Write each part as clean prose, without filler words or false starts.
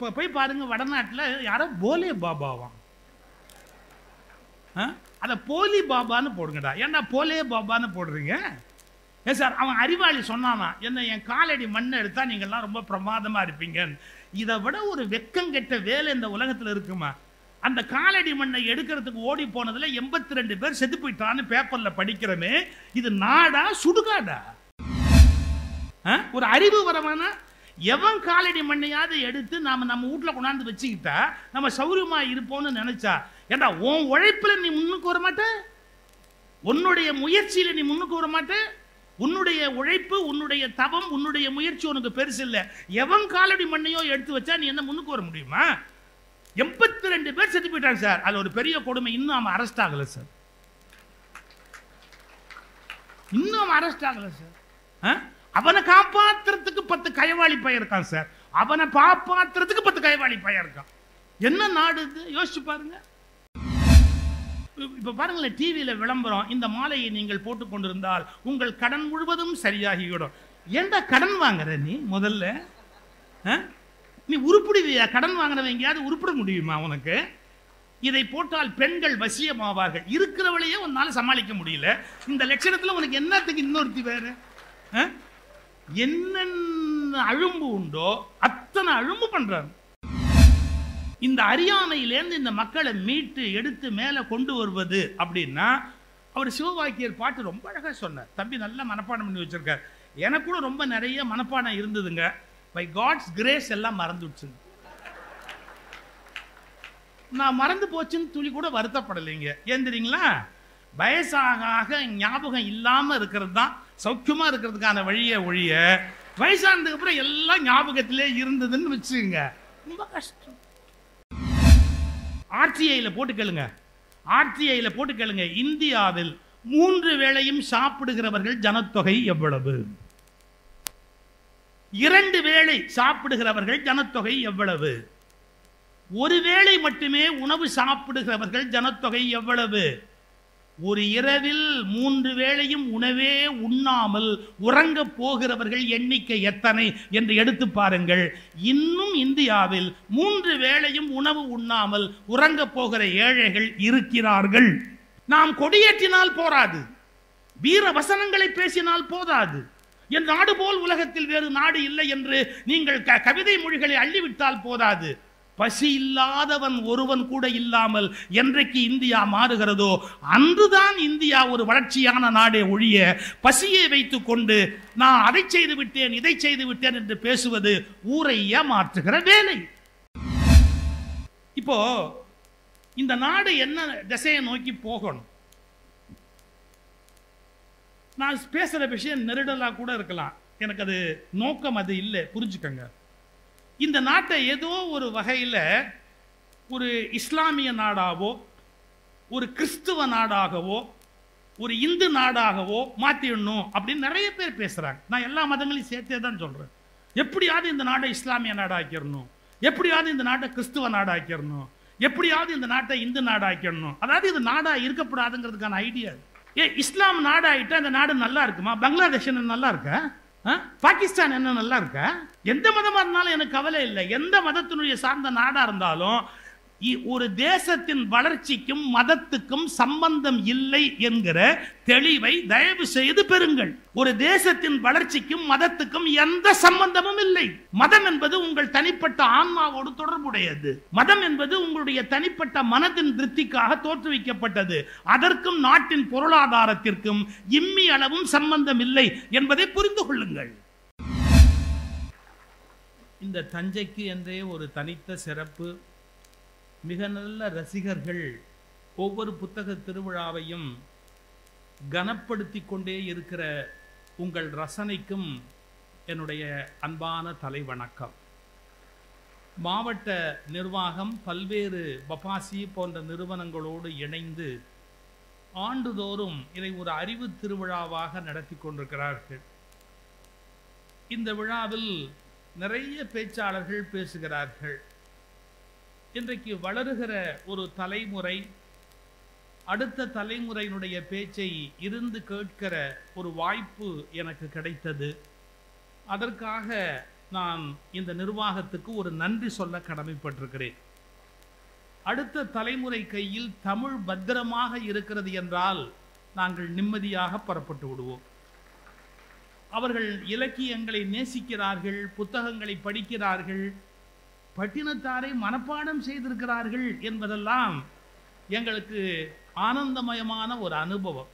போய் பாருங்க, வடநாட்டில் யாரோ போலே பாபாவாம், அதை போலி பாபான்னு போடுங்கடா. ஏன்டா போலே பாபான்னு போடுறீங்க? ஏன் சார், அவன் அறிவாளி சொன்னானா, என்ன என் காலடி மண்ணை எடுத்தா நீங்கள்லாம் ரொம்ப பிரமாதமா இருப்பீங்க. இதை விட ஒரு வெக்கங்கெட்ட வேலை இந்த உலகத்தில் இருக்குமா? அந்த காலடி மண்ணை எடுக்கிறதுக்கு ஓடி போனதுல 82 பேர் செத்து போயிட்டான்னு பேப்பர்ல படிக்கிறமே, இது நாடா சுடுகாடா? ஒரு அறிவு வரவானா? எவன் காலடி மண்ணையாவது எடுத்து நாம நம்ம வீட்டுல கொண்டாந்து வச்சுக்கிட்டா நம்ம சௌரியமா இருப்போம்னு நினைச்சா, ஏண்டா உன் உழைப்புல நீ முன்னுக்கு வர மாட்ட, உன்னுடைய முயற்சியில நீ முன்னுக்கு வர மாட்ட. உன்னுடைய உழைப்பு, உன்னுடைய தவம், உன்னுடைய முயற்சி உனக்கு பெருசு இல்லை. எவன் காலடி மண்ணையோ எடுத்து வச்சா நீ என்ன முன்னுக்கு வர முடியுமா? 82 பேர் செத்து போயிட்டாங்க சார். அது ஒரு பெரிய கொடுமை. இன்னும் அவன் அரெஸ்ட் ஆகல சார். இன்னும் அவன் அரெஸ்ட் ஆகல சார். அவனை காப்பாத்துறதுக்கு 10 கைவாளி பையன் இருக்கான் சார். அவனை காப்பாத்துறதுக்கு 10 கைவாளி பையன் இருக்கான். என்ன நாடு இது? யோசிச்சு பாருங்க. இப்ப பாருங்களேன், டிவியில விளம்பரம், இந்த மாலையை நீங்கள் போட்டுக் கொண்டிருந்தால் உங்கள் கடன் முழுவதும் சரியாகிவிடும். ஏண்டா கடன் வாங்குற நீ? முதல்ல நீ உருப்பிடுவியா? கடன் வாங்கினவன் எங்கேயாவது உருப்பிட முடியுமா உனக்கு? இதை போட்டால் பெண்கள் வசியமாவார்கள். இருக்கிறவளையே உன்னால சமாளிக்க முடியல. இந்த லட்சணத்துல உனக்கு என்னத்துக்கு இன்னொருத்தி வேற? என்னென்ன அழும்பு உண்டோ அத்தனை அழும்பு பண்றாங்க. இந்த அறியாமையிலேருந்து இந்த மக்களை மீட்டு எடுத்து மேல கொண்டு வருவது அப்படின்னா, அவர் சிவவாக்கியர் பாட்டு ரொம்ப அழகா சொன்னார். தம்பி நல்ல மனப்பாடம் பண்ணி வச்சிருக்கார். எனக்கு கூட ரொம்ப நிறைய மனப்பாடம் இருந்ததுங்க. பை காட்ஸ் கிரேஸ் எல்லாம் மறந்துடுச்சு. நான் மறந்து போச்சுன்னு துளி கூட வருத்தப்படலைங்க. ஏன் தெரியுங்களா? வயசாக ஆக ஞாபகம் இல்லாம இருக்கிறது தான் சௌக்கியமா இருக்கிறதுக்கான வழியை ஒழிய, வயசானதுக்கு அப்புறம் எல்லாம் ஞாபகத்திலே இருந்ததுன்னு வச்சுங்க, ரொம்ப கஷ்டம். ஆர்டிஐல போட்டு கேளுங்க, ஆர்டிஐல போட்டு கேளுங்க, இந்தியாவில் 3 வேளையும் சாப்பிடுகிறவர்கள் ஜனத்தொகை எவ்வளவு? 2 வேளை சாப்பிடுகிறவர்கள் ஜனத்தொகை எவ்வளவு? 1 வேளை மட்டுமே உணவு சாப்பிடுகிறவர்கள் ஜனத்தொகை எவ்வளவு? ஒரு இரவில் 3 வேளையும் உணவே உண்ணாமல் உறங்க போகிறவர்கள் எண்ணிக்கை எத்தனை என்று எடுத்து பாருங்கள். இன்னும் இந்தியாவில் 3 வேளையும் உணவு உண்ணாமல் உறங்க போகிற ஏழைகள் இருக்கிறார்கள். நாம் கொடியேற்றினால் போராது, வீர வசனங்களை பேசினால் போதாது. என் நாடு போல் உலகத்தில் வேறு நாடு இல்லை என்று நீங்கள் கவிதை மொழிகளை அள்ளிவிட்டால் போதாது. பசி இல்லாதவன் ஒருவன் கூட இல்லாமல் என்றைக்கு இந்தியா மாறுகிறதோ அன்றுதான் இந்தியா ஒரு வளர்ச்சியான நாடே ஒழிய, பசியை வைத்துக் கொண்டு நான் அதை செய்து விட்டேன் இதை செய்து விட்டேன் என்று பேசுவது ஊரை ஏமாற்றுகிற வேலை. இப்போ இந்த நாடு என்ன திசையை நோக்கி போகணும்? நான் பேசுற விஷயம் நெருடலா கூட இருக்கலாம், எனக்கு அது நோக்கம் அது இல்லை, புரிஞ்சுக்கங்க. இந்த நாட்டை ஏதோ ஒரு வகையில் ஒரு இஸ்லாமிய நாடாவோ, ஒரு கிறிஸ்துவ நாடாகவோ, ஒரு இந்து நாடாகவோ மாற்றிடணும் அப்படின்னு நிறைய பேர் பேசுகிறாங்க. நான் எல்லா மதங்களையும் சேர்த்தே தான் சொல்கிறேன். எப்படியாவது இந்த நாட்டை இஸ்லாமிய நாடாக்கிடணும், எப்படியாவது இந்த நாட்டை கிறிஸ்துவ நாடாக்கிடணும், எப்படியாவது இந்த நாட்டை இந்து நாடாக்கிடணும். அதாவது இது நாடா இருக்கப்படாதுங்கிறதுக்கான ஐடியா. இஸ்லாம் நாடாயிட்டா இந்த நாடு நல்லா இருக்குமா? பங்களாதேஷ் என்ன நல்லா இருக்கா? பாகிஸ்தான் என்ன நல்லா இருக்கா? எந்த மதமா இருந்தாலும் எனக்கு கவலை இல்லை. எந்த மதத்தினுடைய சார்ந்த நாடா இருந்தாலும் ஒரு தேசத்தின் வளர்ச்சிக்கும் மதத்துக்கும் சம்பந்தம் இல்லை என்கிற தெளிவை தயவு செய்து பெறுங்கள். ஒரு தேசத்தின் வளர்ச்சிக்கும் மதத்துக்கும் எந்த சம்பந்தமும் இல்லை. மதம் என்பது உங்கள் தனிப்பட்ட ஆன்மாவோடு தொடர்புடையது. மதம் என்பது உங்களுடைய தனிப்பட்ட மனதின் திருப்திக்காக தோற்றுவிக்கப்பட்டது. அதற்கும் நாட்டின் பொருளாதாரத்திற்கும் இம்மி அளவும் சம்பந்தம் இல்லை என்பதை புரிந்து கொள்ளுங்கள். இந்த தஞ்சைக்கு என்றே ஒரு தனித்த சிறப்பு, மிக நல்ல ரசிகர்கள், ஒவ்வொரு புத்தக திருவிழாவையும் கனப்படுத்தி கொண்டே இருக்கிற உங்கள் ரசனைக்கும் என்னுடைய அன்பான தலை வணக்கம். மாவட்ட நிர்வாகம் பல்வேறு பபாசி போன்ற நிறுவனங்களோடு இணைந்து ஆண்டுதோறும் இதை ஒரு அறிவு திருவிழாவாக நடத்தி கொண்டிருக்கிறார்கள். இந்த விழாவில் நிறைய பேச்சாளர்கள் பேசுகிறார்கள். இன்றைக்கு வளருகிற ஒரு தலைமுறை அடுத்த தலைமுறையினுடைய பேச்சை இருந்து கேட்கிற ஒரு வாய்ப்பு எனக்கு கிடைத்தது. அதற்காக நான் இந்த நிர்வாகத்துக்கு ஒரு நன்றி சொல்ல கடமைப்பட்டிருக்கிறேன். அடுத்த தலைமுறை கையில் தமிழ் பத்திரமாக இருக்கிறது என்றால் நாங்கள் நிம்மதியாக புறப்பட்டு விடுவோம். அவர்கள் இலக்கியங்களை நேசிக்கிறார்கள், புத்தகங்களை படிக்கிறார்கள், பட்டினத்தாரை மனப்பாடம் செய்திருக்கிறார்கள் என்பதெல்லாம் எங்களுக்கு ஆனந்தமயமான ஒரு அனுபவம்.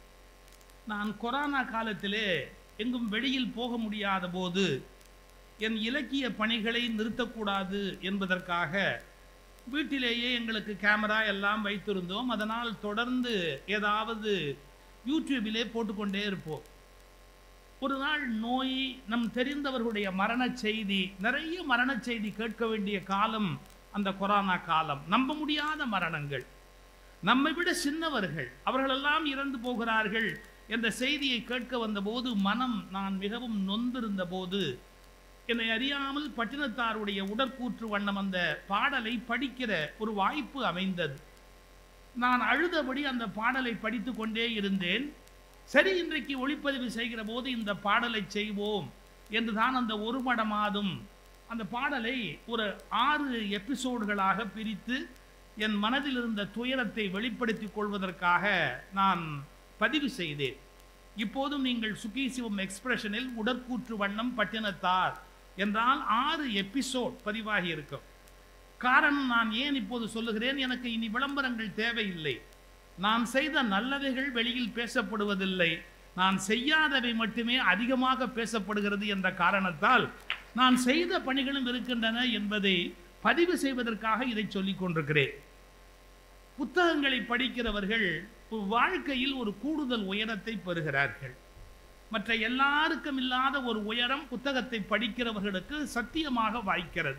நான் கொரோனா காலத்திலே எங்கும் வெளியில் போக முடியாத போது என் இலக்கிய பணிகளை நிறுத்தக்கூடாது என்பதற்காக வீட்டிலேயே எங்களுக்கு கேமரா எல்லாம் வைத்திருந்தோம். அதனால் தொடர்ந்து ஏதாவது யூடியூபிலே போட்டுக்கொண்டே இருப்போம். ஒரு நாள் நோய், நம் தெரிந்தவர்களுடைய மரண செய்தி, நிறைய மரண செய்தி கேட்க வேண்டிய காலம் அந்த கொரோனா காலம். நம்ப முடியாத மரணங்கள், நம்மை விட சின்னவர்கள், அவர்களெல்லாம் இறந்து போகிறார்கள் என்ற செய்தியை கேட்க வந்தபோது நான் மிகவும் நொந்திருந்த போது என்னை அறியாமல் பட்டினத்தாருடைய உடற்கூற்று வண்ணம் அந்த பாடலை படிக்கிற ஒரு வாய்ப்பு அமைந்தது. நான் அழுதபடி அந்த பாடலை படித்து கொண்டே இருந்தேன். சரி, இன்றைக்கு ஒளிப்பதிவு செய்கிற போது இந்த பாடலை செய்வோம் என்றுதான் அந்த ஒரு மடமாதும் அந்த பாடலை ஒரு 6 எபிசோடுகளாக பிரித்து என் மனதில் இருந்த துயரத்தை வெளிப்படுத்திக் கொள்வதற்காக நான் பதிவு செய்தேன். இப்போதும் நீங்கள் சுகீசிவம் எக்ஸ்பிரஷனில் உடற்கூற்று வண்ணம் பட்டினத்தார் என்றால் 6 எபிசோட் பதிவாகி இருக்கும். காரணம் நான் ஏன் இப்போது சொல்லுகிறேன், எனக்கு இனி விளம்பரங்கள் தேவையில்லை. நான் செய்த நல்லவைகள் வெளியில் பேசப்படுவதில்லை, நான் செய்யாதவை மட்டுமே அதிகமாக பேசப்படுகிறது என்ற காரணத்தால் நான் செய்த பணிகளும் இருக்கின்றன என்பதை பதிவு செய்வதற்காக இதை சொல்லிக் கொண்டிருக்கிறேன். புத்தகங்களை படிக்கிறவர்கள் வாழ்க்கையில் ஒரு கூடுதல் உயரத்தை பெறுகிறார்கள். மற்ற எல்லாருக்கும் இல்லாத ஒரு உயரம் புத்தகத்தை படிக்கிறவர்களுக்கு சத்தியமாக வாய்க்கிறது.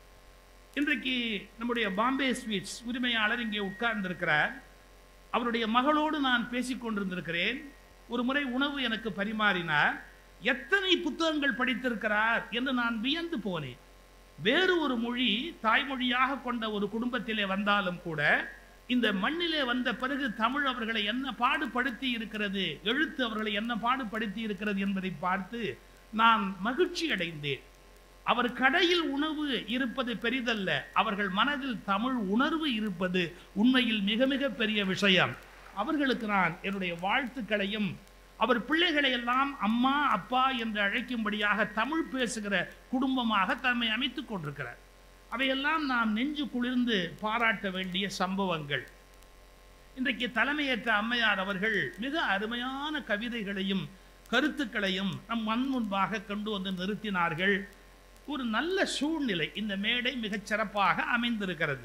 இன்றைக்கு நம்முடைய பாம்பே ஸ்வீட்ஸ் உரிமையாளர் இங்கே உட்கார்ந்திருக்கிறார். அவருடைய மகளோடு நான் பேசிக்கொண்டிருந்திருக்கிறேன். ஒரு முறை உணவு எனக்கு பரிமாறினார். எத்தனை புத்தகங்கள் படித்திருக்கிறார் என்று நான் வியந்து போனேன். வேறு ஒரு மொழி தாய்மொழியாக கொண்ட ஒரு குடும்பத்திலே வந்தாலும் கூட இந்த மண்ணிலே வந்த பிறகு தமிழ் அவர்களை என்ன பாடுபடுத்தி இருக்கிறது, எழுத்து அவர்களை என்ன பாடுபடுத்தி இருக்கிறது என்பதை பார்த்து நான் மகிழ்ச்சி அடைந்தேன். அவர் கடையில் உணவு இருப்பது பெரிதல்ல, அவர்கள் மனதில் தமிழ் உணர்வு இருப்பது உண்மையில் மிக மிக பெரிய விஷயம். அவர்களுக்கு நான் என்னுடைய வாழ்த்துக்களையும், அவர் பிள்ளைகளை எல்லாம் அம்மா அப்பா என்று அழைக்கும்படியாக தமிழ் பேசுகிற குடும்பமாக தம்மை அமைத்துக் கொண்டிருக்கிறார். அவையெல்லாம் நாம் நெஞ்சு குளிர்ந்து பாராட்ட வேண்டிய சம்பவங்கள். இன்றைக்கு தலைமையேற்ற அம்மையார் அவர்கள் மிக அருமையான கவிதைகளையும் கருத்துக்களையும் நம் முன்பாக கொண்டு வந்து நிறுத்தினார்கள். ஒரு நல்ல சூழ்நிலை, இந்த மேடை மிகச் சிறப்பாக அமைந்திருக்கிறது.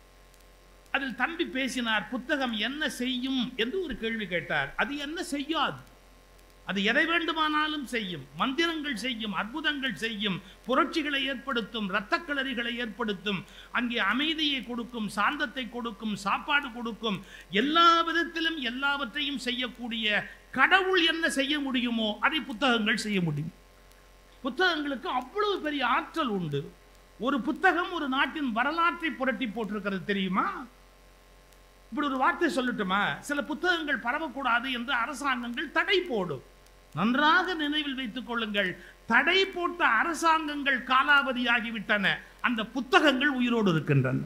அதில் தம்பி பேசினார், புத்தகம் என்ன செய்யும் என்று ஒரு கேள்வி கேட்டார். அது என்ன செய்யாது, அது எதை வேண்டுமானாலும் செய்யும். மந்திரங்கள் செய்யும், அற்புதங்கள் செய்யும், புரட்சிகளை ஏற்படுத்தும், இரத்தக்களரிகளை ஏற்படுத்தும், அங்கே அமைதியை கொடுக்கும், சாந்தத்தை கொடுக்கும், சாப்பாடு கொடுக்கும், எல்லா விதத்திலும் எல்லாவற்றையும் செய்யக்கூடிய கடவுள் என்ன செய்ய முடியுமோ அதை புத்தகங்கள் செய்ய முடியும். புத்தகங்களுக்கு அவ்வளவு பெரிய ஆற்றல் உண்டு. ஒரு புத்தகம் ஒரு நாட்டின் வரலாற்றை புரட்டி போட்டிருக்கிறது தெரியுமா? இப்படி ஒரு வார்த்தை சொல்லட்டுமா, சில புத்தகங்கள் பரவக்கூடாது என்று அரசாங்கங்கள் தடை போடும். நன்றாக நினைவில் வைத்துக் கொள்ளுங்கள், தடை போட்ட அரசாங்கங்கள் காலாவதியாகிவிட்டன, அந்த புத்தகங்கள் உயிரோடு இருக்கின்றன.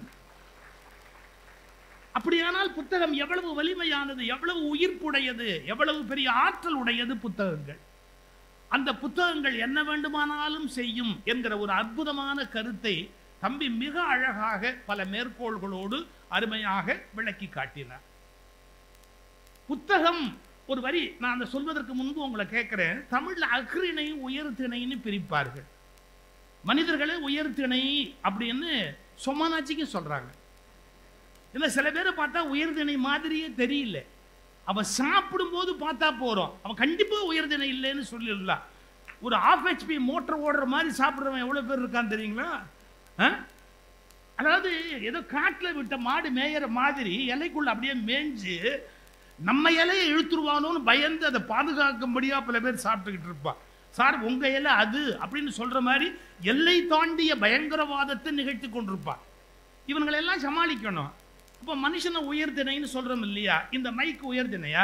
அப்படியானால் புத்தகம் எவ்வளவு வலிமையானது, எவ்வளவு உயிர்ப்புடையது, எவ்வளவு பெரிய ஆற்றல் உடையது புத்தகங்கள். அந்த புத்தகங்கள் என்ன வேண்டுமானாலும் செய்யும் என்கிற ஒரு அற்புதமான கருத்தை தம்பி மிக அழகாக பல மேற்கோள்களோடு அருமையாக விளக்கி காட்டினார். புத்தகம் ஒரு வரி நான் அந்த சொல்வதற்கு முன்பு உங்களை கேட்கிறேன். தமிழ்ல அஃறிணை உயர்திணைன்னு பிரிப்பார்கள். மனிதர்களே உயர்திணை அப்படின்னு சொமானாச்சிக்கு சொல்றாங்க. இல்லை, சில பேரை பார்த்தா உயர்திணை மாதிரியே தெரியல, அவன் சாப்பிடும் போது பார்த்தா போறோம், அவன் கண்டிப்பா உயர்திணை இல்லைன்னு சொல்லிடலாம். ஒரு 1/2 HP மோட்டர் ஓடுற மாதிரி சாப்பிட்றவன் எவ்வளவு பேர் இருக்கான்னு தெரியுங்களா? அதாவது ஏதோ காட்டில் விட்ட மாடு மேயற மாதிரி இலைக்குள்ள அப்படியே மேய்ஞ்சு நம்ம இலையை இழுத்துருவானோன்னு பயந்து அதை பாதுகாக்கும்படியா பல பேர் சாப்பிட்டுக்கிட்டு இருப்பான். சார் உங்க இலை அது அப்படின்னு சொல்ற மாதிரி எல்லை தாண்டிய பயங்கரவாதத்தை நிகழ்த்தி கொண்டிருப்பான். இவங்களெல்லாம் சமாளிக்கணும். அப்போ மனுஷனை உயர்திணைன்னு சொல்றோம் இல்லையா? இந்த மைக்கு உயர்திணையா?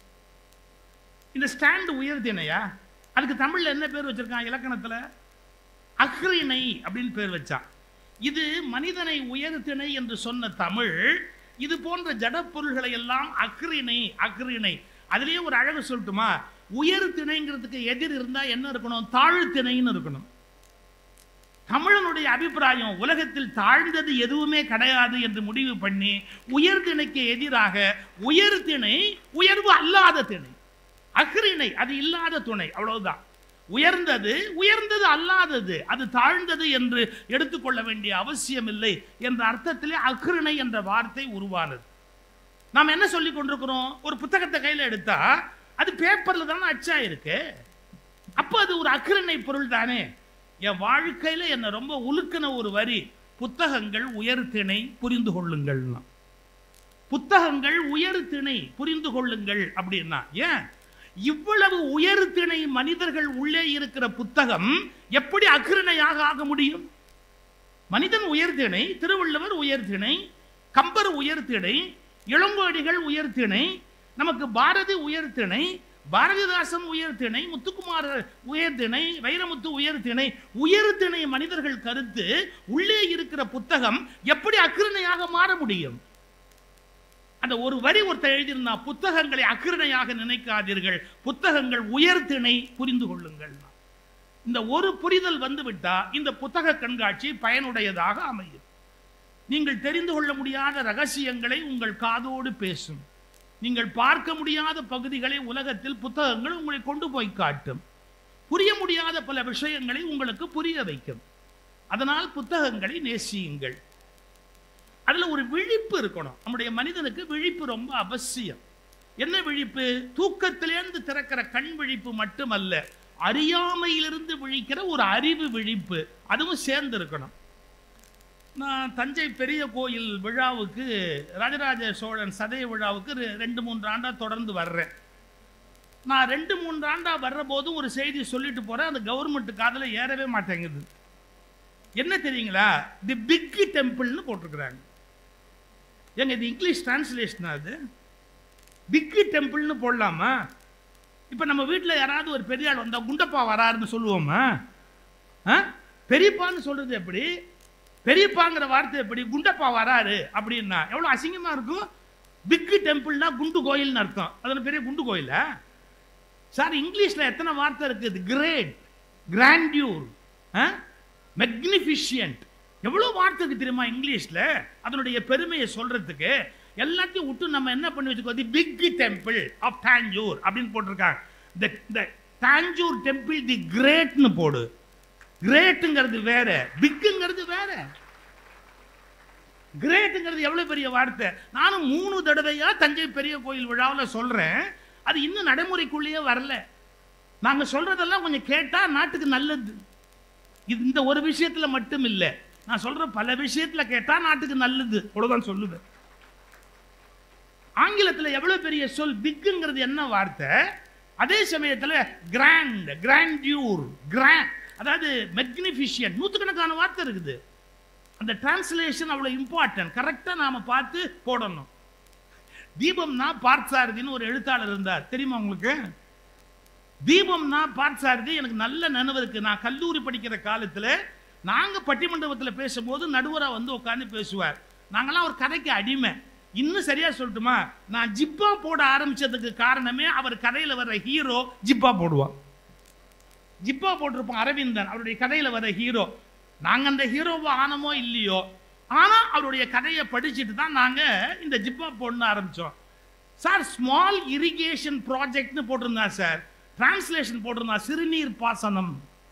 இந்த ஸ்டாண்டு உயர்திணையா? அதுக்கு தமிழ்ல என்ன பேர் வச்சிருக்கான் இலக்கணத்துல? அக்ரிணை அப்படின்னு பேர் வச்சான். இது மனிதனை உயர்த்திணை என்று சொன்ன தமிழ் இது போன்ற ஜடப்பொருள்களை எல்லாம் அக்ரிணை அக்ரிணை. அதுலயே ஒரு அழகு சொல்லட்டுமா? உயர்த்திணைங்கிறதுக்கு எதிர் இருந்தா என்ன இருக்கணும்? தாழ்த்திணைன்னு இருக்கணும். தமிழனுடைய அபிப்பிராயம் உலகத்தில் தாழ்ந்தது எதுவுமே கிடையாது என்று முடிவு பண்ணி உயர்திணைக்கு எதிராக உயர்திணை உயர்வு அல்லாத திணை, அக்ரிணை அது இல்லாத துணை, அவ்வளவுதான். உயர்ந்தது உயர்ந்தது அல்லாதது அது தாழ்ந்தது என்று எடுத்துக்கொள்ள வேண்டிய அவசியம் இல்லை என்ற அர்த்தத்திலே அக்ரிணை என்ற வார்த்தை உருவானது. நாம் என்ன சொல்லி கொண்டிருக்கிறோம்? ஒரு புத்தகத்தை கையில் எடுத்தா அது பேப்பர்ல தானே அச்சா இருக்கு, அப்ப அது ஒரு அக்ரிணை பொருள் தானே. என் வாழ்க்கையில என்ன ரொம்ப உலுக்கின ஒரு வரி, புத்தகங்கள் உயர்திணை புரிந்து கொள்ளுங்கள். புத்தகங்கள் உயர்திணை புரிந்து கொள்ளுங்கள் அப்படின்னா ஏன் இவ்வளவு உயர்திணை மனிதர்கள் உள்ளே இருக்கிற புத்தகம் எப்படி அக்ரிணையாக ஆக முடியும்? மனிதன் உயர்திணை, திருவள்ளுவர் உயர்திணை, கம்பர் உயர்திணை, இளங்கோடிகள் உயர்திணை, நமக்கு பாரதி உயர்திணை, பாரதிதாசன் உயர்திணை, முத்துக்குமார் உயர்திணை, வைரமுத்து உயர்திணை. உயர்திணை மனிதர்கள் கருத்து உள்ளே இருக்கிற புத்தகம் எப்படி அக்ரிணையாக மாற முடியும்? அந்த ஒரு வரி ஒருத்தர் எழுதியிருந்தா, புத்தகங்களை அக்ரிணையாக நினைக்காதீர்கள், புத்தகங்கள் உயர்திணை புரிந்து கொள்ளுங்கள். இந்த ஒரு புரிதல் வந்துவிட்டா இந்த புத்தக கண்காட்சி பயனுடையதாக அமையும். நீங்கள் தெரிந்து கொள்ள முடியாத ரகசியங்களை உங்கள் காதோடு பேசும். நீங்கள் பார்க்க முடியாத பகுதிகளை உலகத்தில் புத்தகங்கள் உங்களை கொண்டு போய் காட்டும். புரிய முடியாத பல விஷயங்களை உங்களுக்கு புரிய வைக்கும். அதனால் புத்தகங்களை நேசியுங்கள். அதுல ஒரு விழிப்பு இருக்கணும். நம்முடைய மனிதனுக்கு விழிப்பு ரொம்ப அவசியம். என்ன விழிப்பு? தூக்கத்திலிருந்து திறக்கிற கண் விழிப்பு மட்டுமல்ல, அறியாமையிலிருந்து விழிக்கிற ஒரு அறிவு விழிப்பு, அதுவும் சேர்ந்து இருக்கணும். நான் தஞ்சை பெரிய கோயில் விழாவுக்கு, ராஜராஜ சோழன் சதய விழாவுக்கு 2-3 ஆண்டா தொடர்ந்து வர்றேன். நான் 2-3 ஆண்டா வர்ற போதும் ஒரு செய்தி சொல்லிட்டு போறேன், அந்த கவர்மெண்ட் காதுல ஏறவே மாட்டேங்குது. என்ன தெரியுங்களா? தி பிக் டெம்பிள்னு போட்டிருக்கிறாங்க. எங்க இது இங்கிலீஷ் டிரான்ஸ்லேஷன், அது பிக் டெம்பிள்னு போடலாமா? இப்ப நம்ம வீட்டில் யாராவது ஒரு பெரிய ஆள் வந்தா குண்டப்பா வராருன்னு சொல்லுவோமா? பெரியப்பான்னு சொல்றது எப்படி? பெரியப்பாங்கிற வார்த்தை எப்படி? குண்டப்பா வராரு அப்படின்னா எவ்வளவு அசிங்கமா இருக்கும். பிக் டெம்பிள்னா குண்டு கோயில்னு அர்த்தம். அதுல பெரிய குண்டு கோயில சார். இங்கிலீஷ்ல எத்தனை வார்த்தை இருக்குது? கிரேட், கிராண்டியூர், மெக்னிஃபிஷியன்ட், எவ்வளவு வார்த்தைக்கு தெரியுமா இங்கிலீஷ்ல அதனுடைய பெருமையை சொல்றதுக்கு. எல்லாத்தையும் விட்டு நம்ம என்ன பண்ணி வச்சுக்கோ, the big temple of Tanjore அப்படின்னு போட்டிருக்காங்க. தி தாஞ்சூர் டெம்பிள் தி கிரேட்னு போடு. கிரேட்டுங்கிறது வேற, பிக்குங்கிறது வேற. கிரேட்டுங்கிறது எவ்வளவு பெரிய வார்த்தை. நானும் 3 தடவையா தஞ்சை பெரிய கோயில் விழாவில் சொல்றேன், அது இன்னும் நடைமுறைக்குள்ளேயே வரல. நாங்க சொல்றதெல்லாம் கொஞ்சம் கேட்டா நாட்டுக்கு நல்லது. இந்த ஒரு விஷயத்துல மட்டும் இல்லை, நான் சொல்ற பல விஷயத்துல கேட்டா நாட்டுக்கு நல்லது, அவ்வளவுதான் சொல்லுவேன். ஆங்கிலத்தில் எவ்வளவு பெரிய சொல் பிக்குங்கிறது என்ன வார்த்தை. அதே சமயத்தில் கிராண்ட், கிராண்டியூர், கிராண்ட், அதாவது மெக்னிஃபிஷியன்ட், நூற்றுக்கணக்கான வார்த்தை இருக்குது. அந்த டிரான்ஸ்லேஷன் அவ்வளவு இம்பார்ட்டன்ட். கரெக்டா நாம பார்த்து போடணும். தீபம்னா பார்த்தசாரதின்னு ஒரு எழுத்தாளர் இருந்தார், தெரியுமா உங்களுக்கு? தீபம்னா பார்த்தசாரதி எனக்கு நல்ல நினைவு இருக்கு. நான் கல்லூரி படிக்கிற காலத்தில் நாங்க பட்டிமண்டபத்தில் பேசும்போது நடுவரா வந்து உட்காந்து பேசுவார். நாங்கெல்லாம் ஒரு கதைக்கு அடிமை. இன்னும் சரியா சொல்லட்டுமா, நான் ஜிப்பா போட ஆரம்பிச்சதுக்கு காரணமே அவர் கதையில வர்ற ஹீரோ ஜிப்பா போடுவான். ஜிப்பா போட்டிருப்போம் அரவிந்தன், அவருடைய கதையில வர ஹீரோ. நாங்க அந்த ஹீரோவா ஆனமோ இல்லையோ, ஆனா அவருடைய கதையை படிச்சுட்டு தான் நாங்க இந்த ஜிப்பா போடணும் ஆரம்பிச்சோம். சார் ஸ்மால் இரிகேஷன் ப்ராஜெக்ட்னு போட்டிருந்தா சார், டிரான்ஸ்லேஷன் போட்டிருந்தா சிறுநீர் பாசனம்.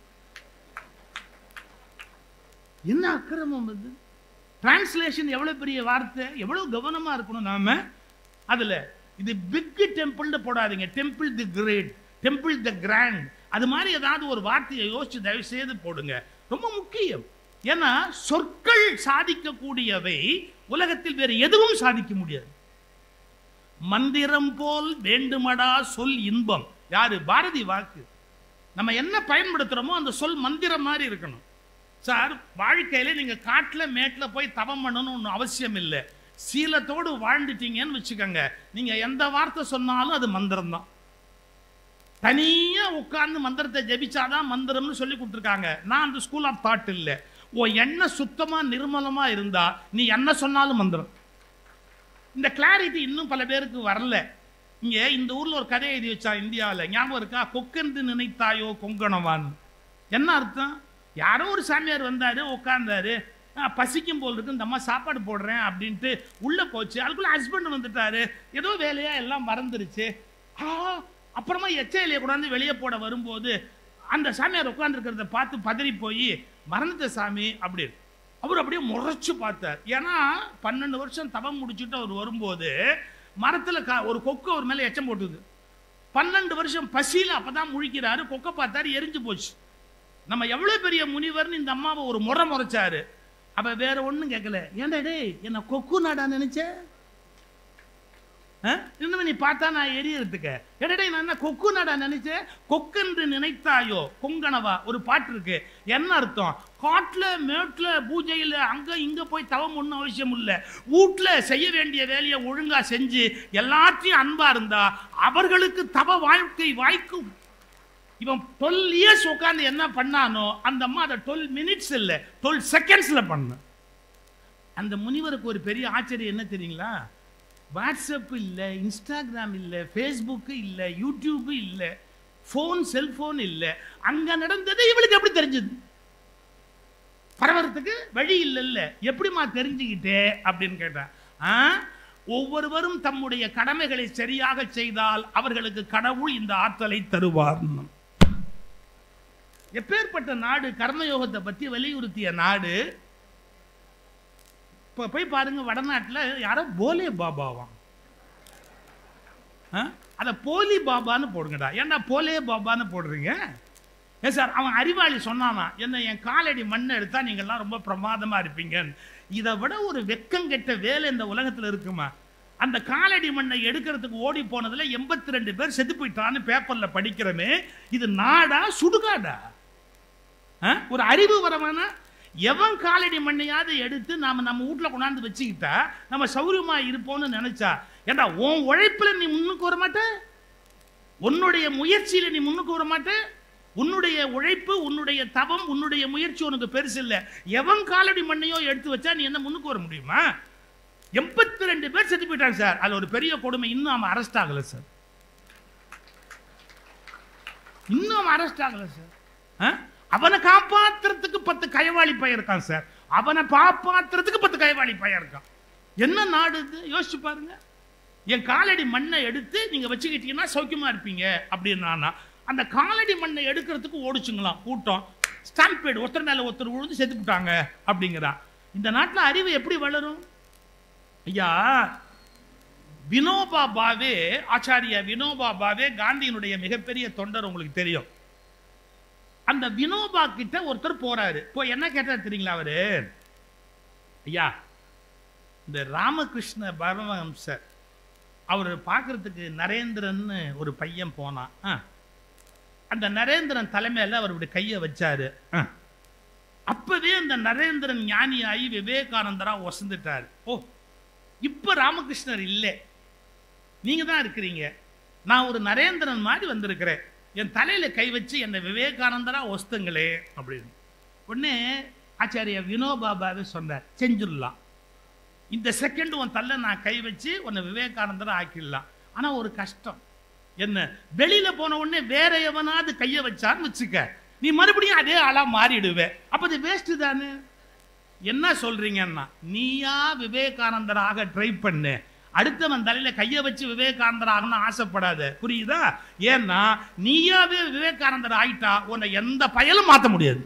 என்ன அக்கிரமம் அது! டிரான்ஸ்லேஷன் எவ்வளவு பெரிய வார்த்தை, எவ்வளவு கவனமா இருக்கணும் நாம அதுல. இது பிக் டெம்பிள்னு போடாதீங்க, temple the great, temple the grand, அது மாதிரி ஏதாவது ஒரு வார்த்தையை யோசிச்சு தயவு செய்து போடுங்க, ரொம்ப முக்கியம். ஏன்னா சொற்கள் சாதிக்கக்கூடியவை உலகத்தில் வேறு எதுவும் சாதிக்க முடியாது. மந்திரம் போல் வேண்டுமடா சொல் இன்பம். யாரு? பாரதி வாக்கு. நம்ம என்ன பயன்படுத்துறோமோ அந்த சொல் மந்திரம் மாதிரி இருக்கணும். சார் வாழ்க்கையில நீங்க காட்டுல மேட்ல போய் தவம் பண்ணணும் ஒன்றும் அவசியம் இல்லை. சீலத்தோடு வாழ்ந்துட்டீங்கன்னு வச்சுக்கோங்க, நீங்க எந்த வார்த்தை சொன்னாலும் அது மந்திரம் தான். தனியா உட்கார்ந்து மந்திரத்தை ஜபிச்சாதான் மந்திரம்னு சொல்லி கொடுத்துருக்காங்க. நான் அந்த ஸ்கூல் ஆஃப் தாட் இல்லை. எண்ணெய் சுத்தமா நிர்மலமா இருந்தா நீ என்ன சொன்னாலும் மந்திரம். இந்த கிளாரிட்டி இன்னும் பல பேருக்கு வரல. இங்க இந்த ஊர்ல ஒரு கதை எழுதி வச்சா இந்தியாவில், ஞாபகம் இருக்கா? கொக்கென்று நினைத்தாயோ கொங்கணவான். என்ன அர்த்தம்? யாரோ ஒரு சாமியார் வந்தாரு, உட்கார்ந்தாரு, பசிக்கும் போல் இருக்கு, இந்த அம்மா சாப்பாடு போடுறேன் அப்படின்ட்டு உள்ள போச்சு. அதுக்குள்ள ஹஸ்பண்ட் வந்துட்டாரு, ஏதோ வேலையா எல்லாம் மறந்துருச்சு. அப்புறமா எச்சையிலே கொண்டாந்து வெளியே போட வரும்போது அந்த சாமியார் உட்காந்துருக்கிறத பார்த்து பதறி போய் மறந்துட்ட சாமி அப்படி. அவர் அப்படியே முறைச்சு பார்த்தார். ஏன்னா 12 வருஷம் தவம் முடிச்சுட்டு அவர் வரும்போது மரத்துல ஒரு கொக்கு அவர் மேல எச்சம் போட்டுது. 12 வருஷம் பசியில அப்பதான் முழிக்கிறாரு. கொக்கை பார்த்தாரு, எரிஞ்சு போச்சு. நம்ம எவ்வளவு பெரிய முனிவர்னு இந்த அம்மாவை ஒரு முறைச்சாரு. அப்ப வேற ஒண்ணும் கேட்கல. ஏன்டா டேய், என்ன கொக்கு நாடா நினைச்ச? இன்னும் நீ பார்த்தா நான் எரியறதுக்கு. எடடே, நான் என்ன கொக்கு நாடா நினைச்சேன்? கொக்கென்று நினைத்தாயோ கொங்கணவா ஒரு பாட்டு இருக்கு. என்ன அர்த்தம்? காட்டுல மேட்ல பூஜையில அங்க இங்க போய் தவம் ஒன்றும் அவசியம் இல்லை. வீட்டுல செய்ய வேண்டிய வேலையை ஒழுங்கா செஞ்சு எல்லாத்தையும் அன்பா இருந்தா அவர்களுக்கு தவ வாழ்க்கை வாய்க்கும். இவன் 12 இயர்ஸ் உட்காந்து என்ன பண்ணானோ அந்த அம்மா அதை 12 மினிட்ஸ் இல்லை 12 செகண்ட்ஸ்ல பண்ண. அந்த முனிவருக்கு ஒரு பெரிய ஆச்சரியம் என்ன தெரியுங்களா? வாட்ஸ்அப் இல்லை, இன்ஸ்டாகிராம் இல்லை, ஃபேஸ்புக்கு இல்லை, யூடியூப் இல்லை, செல்போன் இல்லை. அங்க நடந்தது இவளுக்கு எப்படி தெரிஞ்சது? பரவறதுக்கு வழி இல்லைல்ல, எப்படிமா தெரிஞ்சுக்கிட்டே அப்படின்னு கேட்டா, ஒவ்வொருவரும் தம்முடைய கடமைகளை சரியாக செய்தால் அவர்களுக்கு கடவுள் இந்த ஆற்றலை தருவார். எப்பேற்பட்ட நாடு! கர்மயோகத்தை பத்தி வலியுறுத்திய நாடு. இப்போ போய் பாருங்க, வடநாட்டில் யாரோ போலே பாபாவாம். அதை போலி பாபான்னு போடுங்கடா. ஏன்னா போலே பாபான்னு போடுறீங்க? ஏன் சார், அவன் அறிவாளி சொன்னானா, என்ன என் காலடி மண்ணை எடுத்தா நீங்கள்லாம் ரொம்ப பிரமாதமா இருப்பீங்கன்னு. இதை விட ஒரு வெக்கம் கெட்ட வேலை இந்த உலகத்தில் இருக்குமா? அந்த காலடி மண்ணை எடுக்கிறதுக்கு ஓடி போனதுல 82 பேர் செத்து போயிட்டான்னு பேப்பர்ல படிக்கிறமே. இது நாடா சுடுகாடா? ஒரு அறிவு வரமான எவன் காலடி மண்ணையாவது எடுத்து நாம நம்ம வீட்டுல கொண்டாந்து வச்சுக்கிட்டா நம்ம சௌரியமா இருப்போம்னு நினைச்சா, ஏண்டா உன் உழைப்புல நீ முன்னுக்கு வர மாட்ட, உன்னுடைய முயற்சியில நீ முன்னுக்கு வர மாட்ட. உன்னுடைய உழைப்பு, உன்னுடைய தவம், உன்னுடைய முயற்சி உனக்கு பெருசு இல்லை. எவன் காலடி மண்ணையோ எடுத்து வச்சா நீ என்ன முன்னுக்கு வர முடியுமா? 82 பேர் செத்து போயிட்டாங்க சார். அது ஒரு பெரிய கொடுமை. இன்னும் அவன் அரெஸ்ட் ஆகல சார். சார் அவனை காப்பாத்துறதுக்கு 10 கயவாளி பையன் இருக்கான் சார். அவனை காப்பாத்துறதுக்கு 10 கயவாளி பையன் இருக்கான். என்ன நாடு இது? யோசிச்சு பாருங்க. என் காலடி மண்ணை எடுத்து நீங்க வச்சுக்கிட்டீங்கன்னா சௌக்கியமா இருப்பீங்க அப்படின்னா, அந்த காலடி மண்ணை எடுக்கிறதுக்கு ஓடிச்சுங்களாம் கூட்டம். ஸ்டாம்பேட், ஒருத்தர் மேல ஒருத்தர் விழுந்து செத்து விட்டாங்க அப்படிங்கிறான். இந்த நாட்டில் அறிவு எப்படி வளரும்? ஐயா, வினோபா பாவே, ஆச்சாரிய வினோபா பாவே காந்தியினுடைய மிகப்பெரிய தொண்டர், உங்களுக்கு தெரியும். அந்த வினோபா கிட்ட ஒருத்தர் போறாரு. போய் என்ன கேட்டார் தெரியுங்களா? அவரு, ஐயா, இந்த ராமகிருஷ்ண பரமஹம்சர் அவர் பார்க்கறதுக்கு நரேந்திரன் ஒரு பையன் போனான். அந்த நரேந்திரன் தலைமையில அவருடைய கையை வச்சாரு. அப்பவே அந்த நரேந்திரன் ஞானியாகி விவேகானந்தரா வசந்துட்டாரு. இப்ப ராமகிருஷ்ணர் இல்லை, நீங்க தான் இருக்கிறீங்க. நான் ஒரு நரேந்திரன் மாதிரி வந்திருக்கிறேன். என் தலையில கை வச்சு என்னை விவேகானந்தரா ஒஸ்துங்களே அப்படின்னு. உடனே ஆச்சாரிய வினோபாபாவே சொன்னார், செஞ்சிடலாம். இந்த செகண்ட் உன் தள்ள நான் கை வச்சு உன்னை விவேகானந்தரா ஆக்கிடலாம். ஆனா ஒரு கஷ்டம் என்ன? வெளியில போன உடனே வேற எவனாவது கையை வச்சான்னு வச்சுக்க, நீ மறுபடியும் அதே ஆளா மாறிடுவே. அப்ப அது வேஸ்ட் தானே. என்ன சொல்றீங்கன்னா, நீயா விவேகானந்தராக ட்ரை பண்ணு, அடுத்தவன் தலையில கையை வச்சு விவேகானந்தராகனு ஆசைப்படாத. புரியுதா? ஏன்னா நீயாவே விவேகானந்தர் ஆயிட்டா உன்னை எந்த பயலும் மாற்ற முடியாது.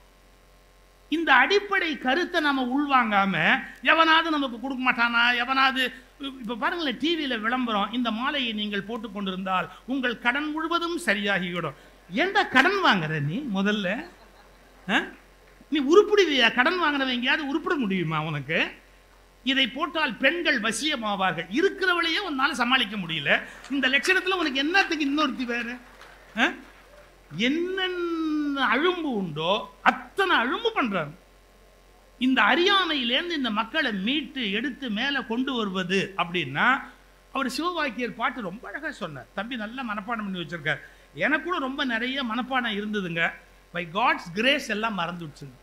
இந்த அடிப்படை கருத்தை நம்ம உள்வாங்காம எவனாவது நமக்கு கொடுக்க மாட்டானா? எவனாவது இப்ப பாருங்களேன், டிவியில விளம்பரம், இந்த மாலையை நீங்கள் போட்டுக் கொண்டிருந்தால் உங்கள் கடன் முழுவதும் சரியாகிவிடும். ஏன்டா கடன் வாங்குற நீ? முதல்ல நீ உருப்பிடுவியா? கடன் வாங்கினவன் எங்கேயாவது உருப்பிட முடியுமா உனக்கு? இதை போட்டால் பெண்கள் வசியமாவார்கள். இருக்கிறவளையே உன்னால சமாளிக்க முடியல. இந்த லட்சணத்துல உனக்கு என்னத்துக்கு இன்னொருத்தி வேற? என்னென்ன அழும்பு உண்டோ அத்தனை அழும்பு பண்றாங்க. இந்த அறியாமையிலேருந்து இந்த மக்களை மீட்டு எடுத்து மேலே கொண்டு வருவது அப்படின்னா, அவர் சிவவாக்கியர் பாட்டு ரொம்ப அழகா சொன்னார். தம்பி நல்ல மனப்பாடம் பண்ணி வச்சிருக்கார். எனக்கு கூட ரொம்ப நிறைய மனப்பாடம் இருந்ததுங்க. பை காட்ஸ் கிரேஸ் எல்லாம் மறந்துடுச்சுங்க.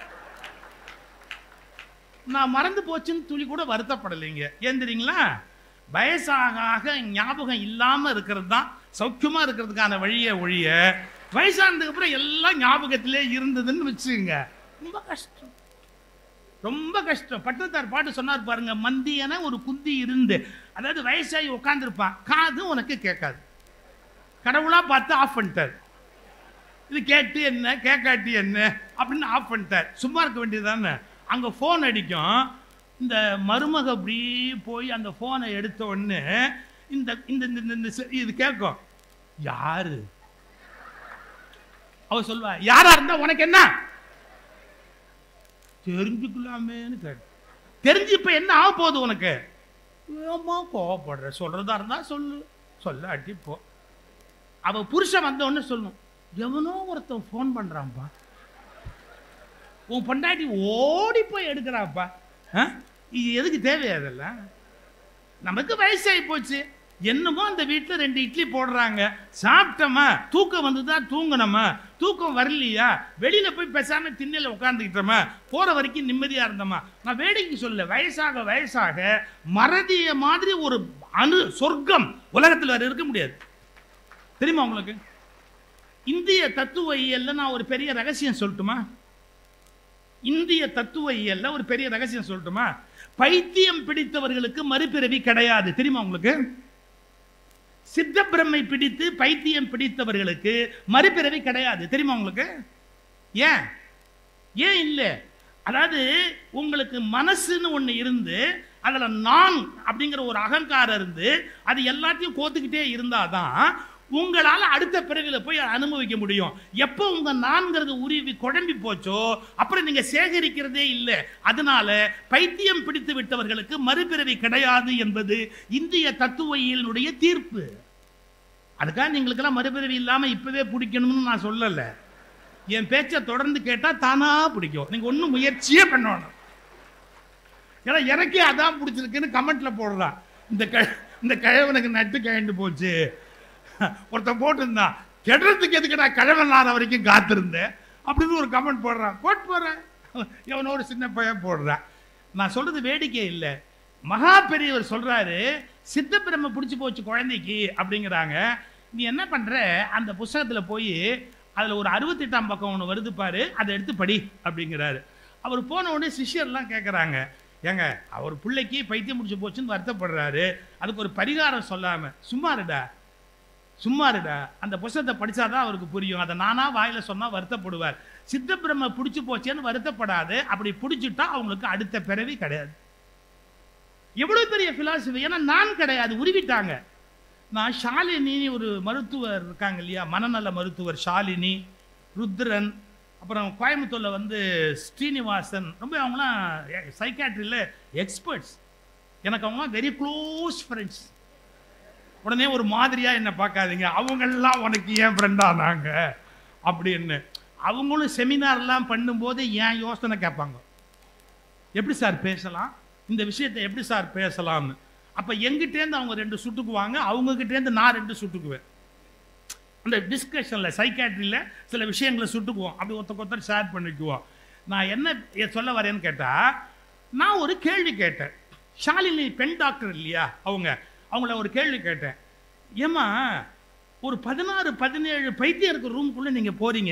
நான் மறந்து போச்சுன்னு துளி கூட வருத்தப்படலைங்க. ஏன் தெரியுங்களா? வயசாக ஞாபகம் இல்லாம இருக்கிறது தான் சௌக்கியமா இருக்கிறதுக்கான வழியை ஒழிய, வயசானதுக்கு அப்புறம் எல்லாம் ஞாபகத்திலே இருந்ததுன்னு வச்சுங்க, ரொம்ப கஷ்டம், ரொம்ப கஷ்டம். பட்டத்தார் பாட்டு சொன்னார் பாருங்க, மந்தியன ஒரு குந்தி இருந்து, அதாவது வயசாகி உட்காந்துருப்பான், காது உனக்கு கேட்காது, கடவுளா பார்த்து ஆஃப் பண்ணிட்டார். இது கேட்டு என்ன கேட்காட்டி என்ன அப்படின்னு ஆஃப் பண்ணிட்டார். சும்மா இருக்க வேண்டியதுதானே. அங்கே ஃபோன் அடிக்கும், இந்த மருமக அப்படி போய் அந்த ஃபோனை எடுத்த உடனே இந்த இந்த இது கேட்கும், யாரு? அவ சொல்வா, யாரா இருந்தா உனக்கு என்ன? தெரிஞ்சுக்கலாமேன்னு கேட்டு, தெரிஞ்சு இப்ப என்ன ஆக போகுது உனக்கு? ஏமா கோவப்படுற? சொல்றதா இருந்தா சொல்லு, சொல்ல அட்டி போ. அவ புருஷன் வந்த உடனே சொல்லணும், எவனோ ஒருத்தன் ஃபோன் பண்றான்ப்பா, உன் பொண்டாட்டி ஓடி போய் எடுக்கிறாப்பா. இது எதுக்கு தேவையாதெல்லாம்? நமக்கு வயசாகி போச்சு, என்னமோ அந்த வீட்டில் 2 இட்லி போடுறாங்க, சாப்பிட்டோமா, தூக்கம் வந்துதான் தூங்கணுமா, தூக்கம் வரலையா வெளியில போய் பேசாம திண்ணையில உட்காந்துக்கிட்டோமா, போற வரைக்கும் நிம்மதியா இருந்தோமா. நான் வேடிக்கை சொல்ல, வயசாக வயசாக மறதிய மாதிரி ஒரு சொர்க்கம் உலகத்தில் வேற இருக்க முடியாது. தெரியுமா உங்களுக்கு? இந்திய தத்துவ இயல்ல நான் ஒரு பெரிய ரகசியம் சொல்லட்டுமா? இந்திய தத்துவ இயல்ல ஒரு பெரிய ரகசியம் சொல்லட்டுமா? பைத்தியம் பிடித்தவர்களுக்கு மறுபிறவி கிடையாது. தெரியுமா உங்களுக்கு? சித்த பிரம்மை பிடித்து பைத்தியம் பிடித்தவர்களுக்கு மறுபிறவி கிடையாது. தெரியுமா உங்களுக்கு? ஏன் ஏன் இல்லை? அதாவது உங்களுக்கு மனசுன்னு ஒண்ணு இருந்து அதுல நான் அப்படிங்கிற ஒரு அகங்காரம் இருந்து அது எல்லாத்தையும் கோத்துக்கிட்டே இருந்தாதான் உங்களால் அடுத்த பிறவில போய் அனுபவிக்க முடியும். எப்போ உங்க நான்கிறது உருவி குழம்பி போச்சோ அப்புறம் நீங்க சேகரிக்கிறதே இல்லை. அதனால பைத்தியம் பிடித்து விட்டவர்களுக்கு மறுபிறவி கிடையாது என்பது இந்திய தத்துவயியலினுடைய தீர்ப்பு. அதுக்காக நீங்களுக்கெல்லாம் மறுபிறவி இல்லாம இப்பவே பிடிக்கணும்னு நான் சொல்லல. என் பேச்சை தொடர்ந்து கேட்டா தானா பிடிக்கும். நீங்க ஒன்றும் முயற்சியே பண்ணணும். ஏன்னா எனக்கே அதான் பிடிச்சிருக்குன்னு கமெண்ட்ல போடுறான், இந்த கிழவனுக்கு நட்டு கழண்டு போச்சு. ஒருத்தன் போட்டிருந்தான், கெடுறதுக்கு எதுக்கு நான் கிழவன் நார வரைக்கும் காத்திருந்தேன் அப்படின்னு ஒரு கமெண்ட் போடுறான். போடுறேன், எவனோ ஒரு சின்ன பையன் போடுறான். நான் சொல்றது வேடிக்கை இல்லை. மகா பெரியவர் சொல்றாரு, சித்த பிரம்ம பிடிச்சி போச்சு குழந்தைக்கு அப்படிங்கிறாங்க. நீ என்ன பண்ற, அந்த புஸ்தகத்துல போய் அதுல ஒரு 68ஆம் பக்கம் ஒன்று வருது பாரு, அதை எடுத்து படி அப்படிங்கிறாரு. அவர் போன உடனே சிஷ்யர்லாம் கேட்குறாங்க, ஏங்க அவர் பிள்ளைக்கு பைத்தியம் முடிச்சு போச்சுன்னு வருத்தப்படுறாரு, அதுக்கு ஒரு பரிகாரம் சொல்லாம சும்மா இருடா, அந்த புஸ்தகத்தை படிச்சாதான் அவருக்கு புரியும். அதை நானா வாயில சொன்னா வருத்தப்படுவார். சித்த பிரம்ம பிடிச்சு போச்சேன்னு வருத்தப்படாது. அப்படி பிடிச்சிட்டா அவங்களுக்கு அடுத்த பிறவி கிடையாது. எவ்வளவு பெரிய பிலாசபி! ஏன்னா நான் கிடையாது, உருவிட்டாங்க. நான் ஷாலினி ஒரு மருத்துவர் இருக்காங்க இல்லையா, மனநல மருத்துவர் ஷாலினி, ருத்ரன், அப்புறம் கோயம்புத்தூர்ல ஸ்ரீனிவாசன், ரொம்ப அவங்களாம் சைக்காட்ரியில் எக்ஸ்பர்ட்ஸ். எனக்கு அவங்களாம் வெரி க்ளோஸ் ஃப்ரெண்ட்ஸ். உடனே ஒரு மாதிரியா என்ன பார்க்காதீங்க, அவங்கெல்லாம் உனக்கு ஏன் ஃப்ரெண்டா நாங்க அப்படின்னு. அவங்களும் செமினார்லாம் பண்ணும்போது ஏன் யோசனை கேட்பாங்க, எப்படி சார் பேசலாம், இந்த விஷயத்தை எப்படி சார் பேசலாம்னு. அப்போ எங்கிட்டேருந்து அவங்க 2 சுட்டுக்குவாங்க, அவங்ககிட்டேருந்து நான் 2 சுட்டுக்குவேன். அந்த டிஸ்கஷனில் சைக்காட்ரியில் சில விஷயங்களை சுட்டுக்குவோம், அப்படி ஒருத்தர் ஷேர் பண்ணிக்குவோம். நான் என்ன சொல்ல வரேன்னு கேட்டால், நான் ஒரு கேள்வி கேட்டேன். ஷாலினி பெண் டாக்டர் இல்லையா, அவங்கள ஒரு கேள்வி கேட்டேன். ஏமா ஒரு 16-17 பைத்தியம் இருக்கிற ரூம்குள்ளே நீங்கள் போறீங்க,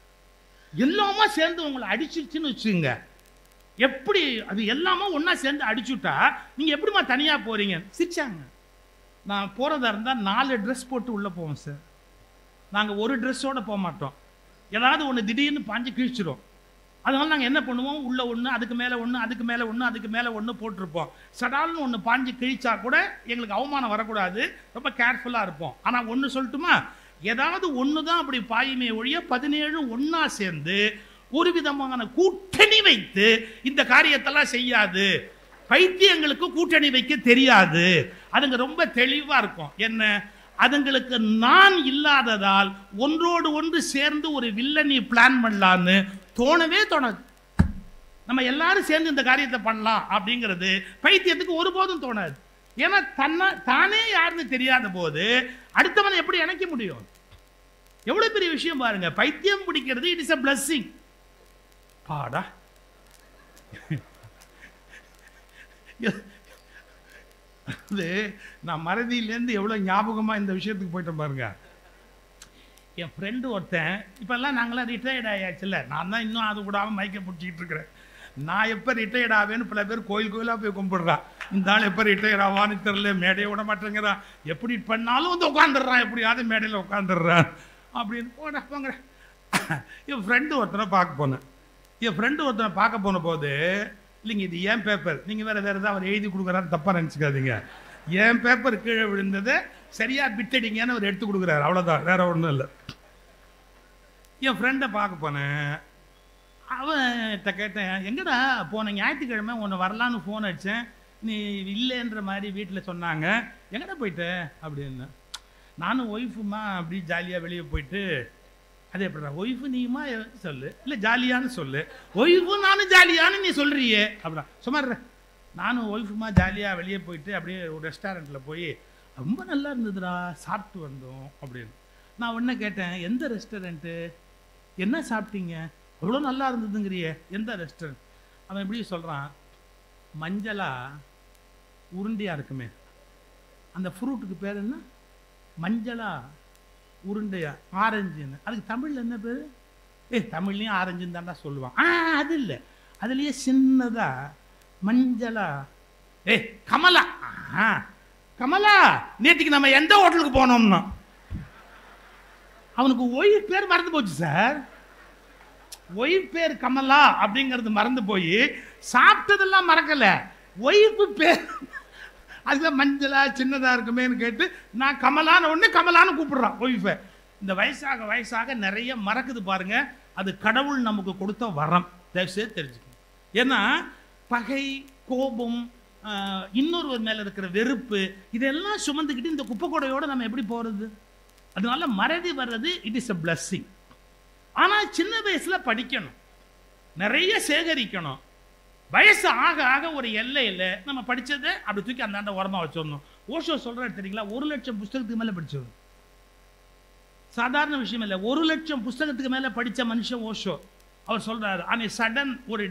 எல்லாமா சேர்ந்து உங்களை அடிச்சிருச்சுன்னு வச்சுங்க, எப்படி அது எல்லாமே ஒன்றா சேர்ந்து அடிச்சுட்டா நீங்கள் எப்படிமா தனியாக போறீங்க? சிரிச்சாங்க. நான் போகிறதா இருந்தால் 4 ட்ரெஸ் போட்டு உள்ளே போவோம் சார், நாங்கள் ஒரு ட்ரெஸ்ஸோடு போக மாட்டோம். ஏதாவது ஒன்று திடீர்னு பாஞ்சு கிழிச்சிடும். அதனால நாங்கள் என்ன பண்ணுவோம், உள்ள ஒன்று, அதுக்கு மேலே ஒன்று, அதுக்கு மேலே ஒன்று, அதுக்கு மேலே ஒன்று போட்டிருப்போம். சடால்னு ஒன்று பாஞ்சு கிழிச்சா கூட எங்களுக்கு அவமானம் வரக்கூடாது, ரொம்ப கேர்ஃபுல்லாக இருப்போம். ஆனால் ஒன்று சொல்லட்டுமா, ஏதாவது ஒன்று தான் அப்படி பாயுமே ஒழிய 17 ஒன்றா சேர்ந்து ஒரு விதமான கூட்டணி வைத்து இந்த காரியத்தெல்லாம் செய்யாது. பைத்தியங்களுக்கு கூட்டணி வைக்க தெரியாது. அதுங்க ரொம்ப தெளிவாக இருக்கும். என்ன, அதுங்களுக்கு நான் இல்லாததால் ஒன்றோடு ஒன்று சேர்ந்து ஒரு வில்லனி பிளான் பண்ணலான்னு தோணவே தோணாது. நம்ம எல்லாரும் சேர்ந்து இந்த காரியத்தை பண்ணலாம் அப்படிங்கிறது பைத்தியத்துக்கு ஒருபோதும் தோணாது. ஏன்னா தானே யாருன்னு தெரியாத போது அடுத்தவனை எப்படி இணைக்க முடியும்? எவ்வளவு பெரிய விஷயம் பாருங்க. பைத்தியம் பிடிக்கிறது இட் இஸ் a blessing. பாடா அது நான் மறதியிலேருந்து எவ்வளோ ஞாபகமாக இந்த விஷயத்துக்கு போயிட்டேன் பாருங்க. என் ஃப்ரெண்டு ஒருத்தன், இப்போல்லாம் நாங்களாம் ரிட்டையர்ட் ஆயாச்சுல்ல, நான் தான் இன்னும் அது கூடாமல் மைக்கை பிடிச்சிக்கிட்டு இருக்கிறேன். நான் எப்போ ரிட்டையர்ட் ஆவேன்னு பல பேர் கோயில் கோயிலாக போய் கும்பிடுறான். இந்த ஆள் எப்போ ரிட்டையர்ட் ஆவான்னு தெரில, மேடையை விட மாட்டேங்கிறான், எப்படி பண்ணாலும் வந்து உட்காந்துடுறான், எப்படியாவது மேடையில் உட்காந்துடுறான் அப்படின்னு போங்க. என் ஃப்ரெண்டு ஒருத்தனை பார்க்க போன போது, இல்லைங்க இது ஏன் பேப்பர், நீங்கள் வேறு ஏதாவது அவர் எழுதி கொடுக்குறாரு தப்பாக நினச்சிக்காதீங்க, என் பேப்பர் கீழே விழுந்தது சரியாக பிட்டடிங்கன்னு அவர் எடுத்து கொடுக்குறாரு, அவ்வளோதான், வேற ஒன்றும் இல்லை. என் ஃப்ரெண்டை பார்க்க போனேன். அவன்கிட்ட கேட்டேன், எங்கடா போன ஞாயிற்றுக்கிழமை உன்னை வரலான்னு ஃபோன் அடித்தேன், நீ இல்லைன்ற மாதிரி வீட்டில் சொன்னாங்க, எங்கடா போயிட்ட அப்படின்னு. நானும் ஒய்ஃபுமா அப்படி ஜாலியாக வெளியே போயிட்டு, அதே எப்படா ஒய்ஃபு நீயுமா சொல்லு, இல்லை ஜாலியான்னு சொல்லு, ஒய்ஃபு நானும் ஜாலியான்னு நீ சொல்கிறியே அப்படின்னா சுமார். நானும் ஒய்ஃபுமா ஜாலியாக வெளியே போயிட்டு அப்படியே ஒரு ரெஸ்டாரண்ட்டில் போய் ரொம்ப நல்லா இருந்ததுடா, சாப்பிட்டு வந்தோம் அப்படின்னு. நான் ஒன்று கேட்டேன், எந்த ரெஸ்டாரண்ட்டு, என்ன சாப்பிட்டீங்க, அவ்வளோ நல்லா இருந்ததுங்கிறியே, எந்த ரெஸ்டாரண்ட்? அவன் எப்படி சொல்கிறான், மஞ்சளா உருண்டையாக இருக்குமே அந்த ஃப்ரூட்டுக்கு பேர் என்ன, மஞ்சளா உருண்டையா ஆரஞ்சுன்னு, அதுக்கு தமிழில் என்ன பேர்? தமிழ்லையும் ஆரஞ்சுன்னு தாண்டா சொல்லுவான். அது இல்லை, அதுலேயே சின்னதா மஞ்சளா, கமலா. கமலா, நேற்றுக்கு நம்ம எந்த ஹோட்டலுக்கு போனோம்னா, அவனுக்கு ஒய்ஃப் பேர் மறந்து போச்சு சார். ஒய்ஃப் பேர் கமலா அப்படிங்கிறது மறந்து போய் சாப்பிட்டதெல்லாம் மறக்கல, ஒய்ஃபு பேர் அதுதான் மஞ்சளா சின்னதா இருக்குமேன்னு கேட்டு நான் கமலான்னு ஒன்று கமலான்னு கூப்பிடுறான் ஒய்ஃபை. இந்த வயசாக வயசாக நிறைய மறக்குது பாருங்க. அது கடவுள் நமக்கு கொடுத்த வரம், தயவுசெய்து தெரிஞ்சுக்கணும். ஏன்னா பகை, கோபம், இன்னொருவர் மேல இருக்கிற வெறுப்பு, இதெல்லாம் சுமந்துக்கிட்டு இந்த குப்பை கூடையோட நம்ம எப்படி போறது? அதனால மறதி வர்றது இட் இஸ் a blessing. ஆனால் சின்ன வயசுல படிக்கணும், நிறைய சேகரிக்கணும். வயசு ஆக ஆக ஒரு எல்லை இல்லை, நம்ம படித்ததை அப்படி தூக்கி அந்தாண்ட ஓரமாக வச்சிடணும். ஓஷோ சொல்கிறாரு தெரியுங்களா, 1,00,000 புஸ்தகத்துக்கு மேலே படித்தது சாதாரண விஷயம் இல்லை. 1,00,000 புஸ்தகத்துக்கு மேலே படித்த மனுஷன் ஓஷோ. அவர் சொல்கிறாரு, ஆன் ஏ சடன்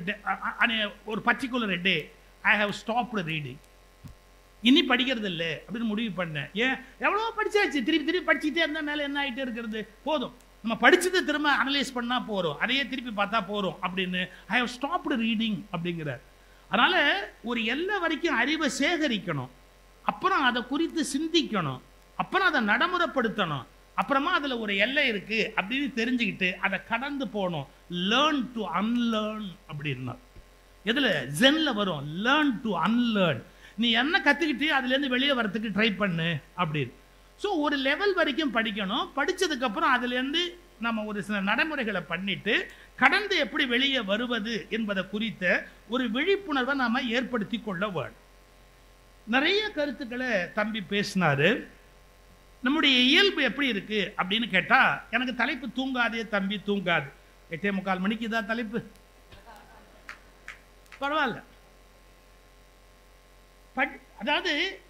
ஒரு particular day I have stopped reading, இனி படிக்கிறது இல்லை அப்படின்னு முடிவு பண்ணேன். ஏன், எவ்வளோ படித்தாச்சு, திருப்பி திருப்பி படிச்சுட்டே இருந்தால் மேலே என்ன ஆகிட்டே இருக்கிறது, போதும் நம்ம படிச்சதை திரும்ப அனலைஸ் பண்ணா போறோம், அதையே திருப்பி பார்த்தா போறோம் அப்படின்னு ஐ ஹவ் ஸ்டாப்டு ரீடிங் அப்படிங்கிறார். அதனால ஒரு எல்லை வரைக்கும் அறிவை சேகரிக்கணும், அப்புறம் அதை குறித்து சிந்திக்கணும், அப்புறம் அதை நடைமுறைப்படுத்தணும், அப்புறமா அதுல ஒரு எல்லை இருக்கு அப்படின்னு தெரிஞ்சுக்கிட்டு அதை கடந்து போகணும். லேர்ன் டு அன்லேர்ன் அப்படின்னா எதுல ஜென்ல வரும், லேர்ன் டு அன்லேர்ன். நீ என்ன கத்துக்கிட்டு அதுல இருந்து வெளியே வரதுக்கு ட்ரை பண்ணு அப்படின்னு. ஸோ ஒரு லெவல் வரைக்கும் படிக்கணும், படித்ததுக்கு அப்புறம் அதுலேருந்து நம்ம ஒரு சில நடைமுறைகளை பண்ணிட்டு கடந்து எப்படி வெளியே வருவது என்பதை குறித்த ஒரு விழிப்புணர்வை நாம ஏற்படுத்தி கொள்ள வேண்டும். நிறைய கருத்துக்களை தம்பி பேசினாரு. நம்முடைய இயல்பு எப்படி இருக்கு அப்படின்னு கேட்டா, எனக்கு தலைப்பு தூங்காதே தம்பி தூங்காது, 8:45 மணிக்கு இதான் தலைப்பு, பரவாயில்ல. அதாவது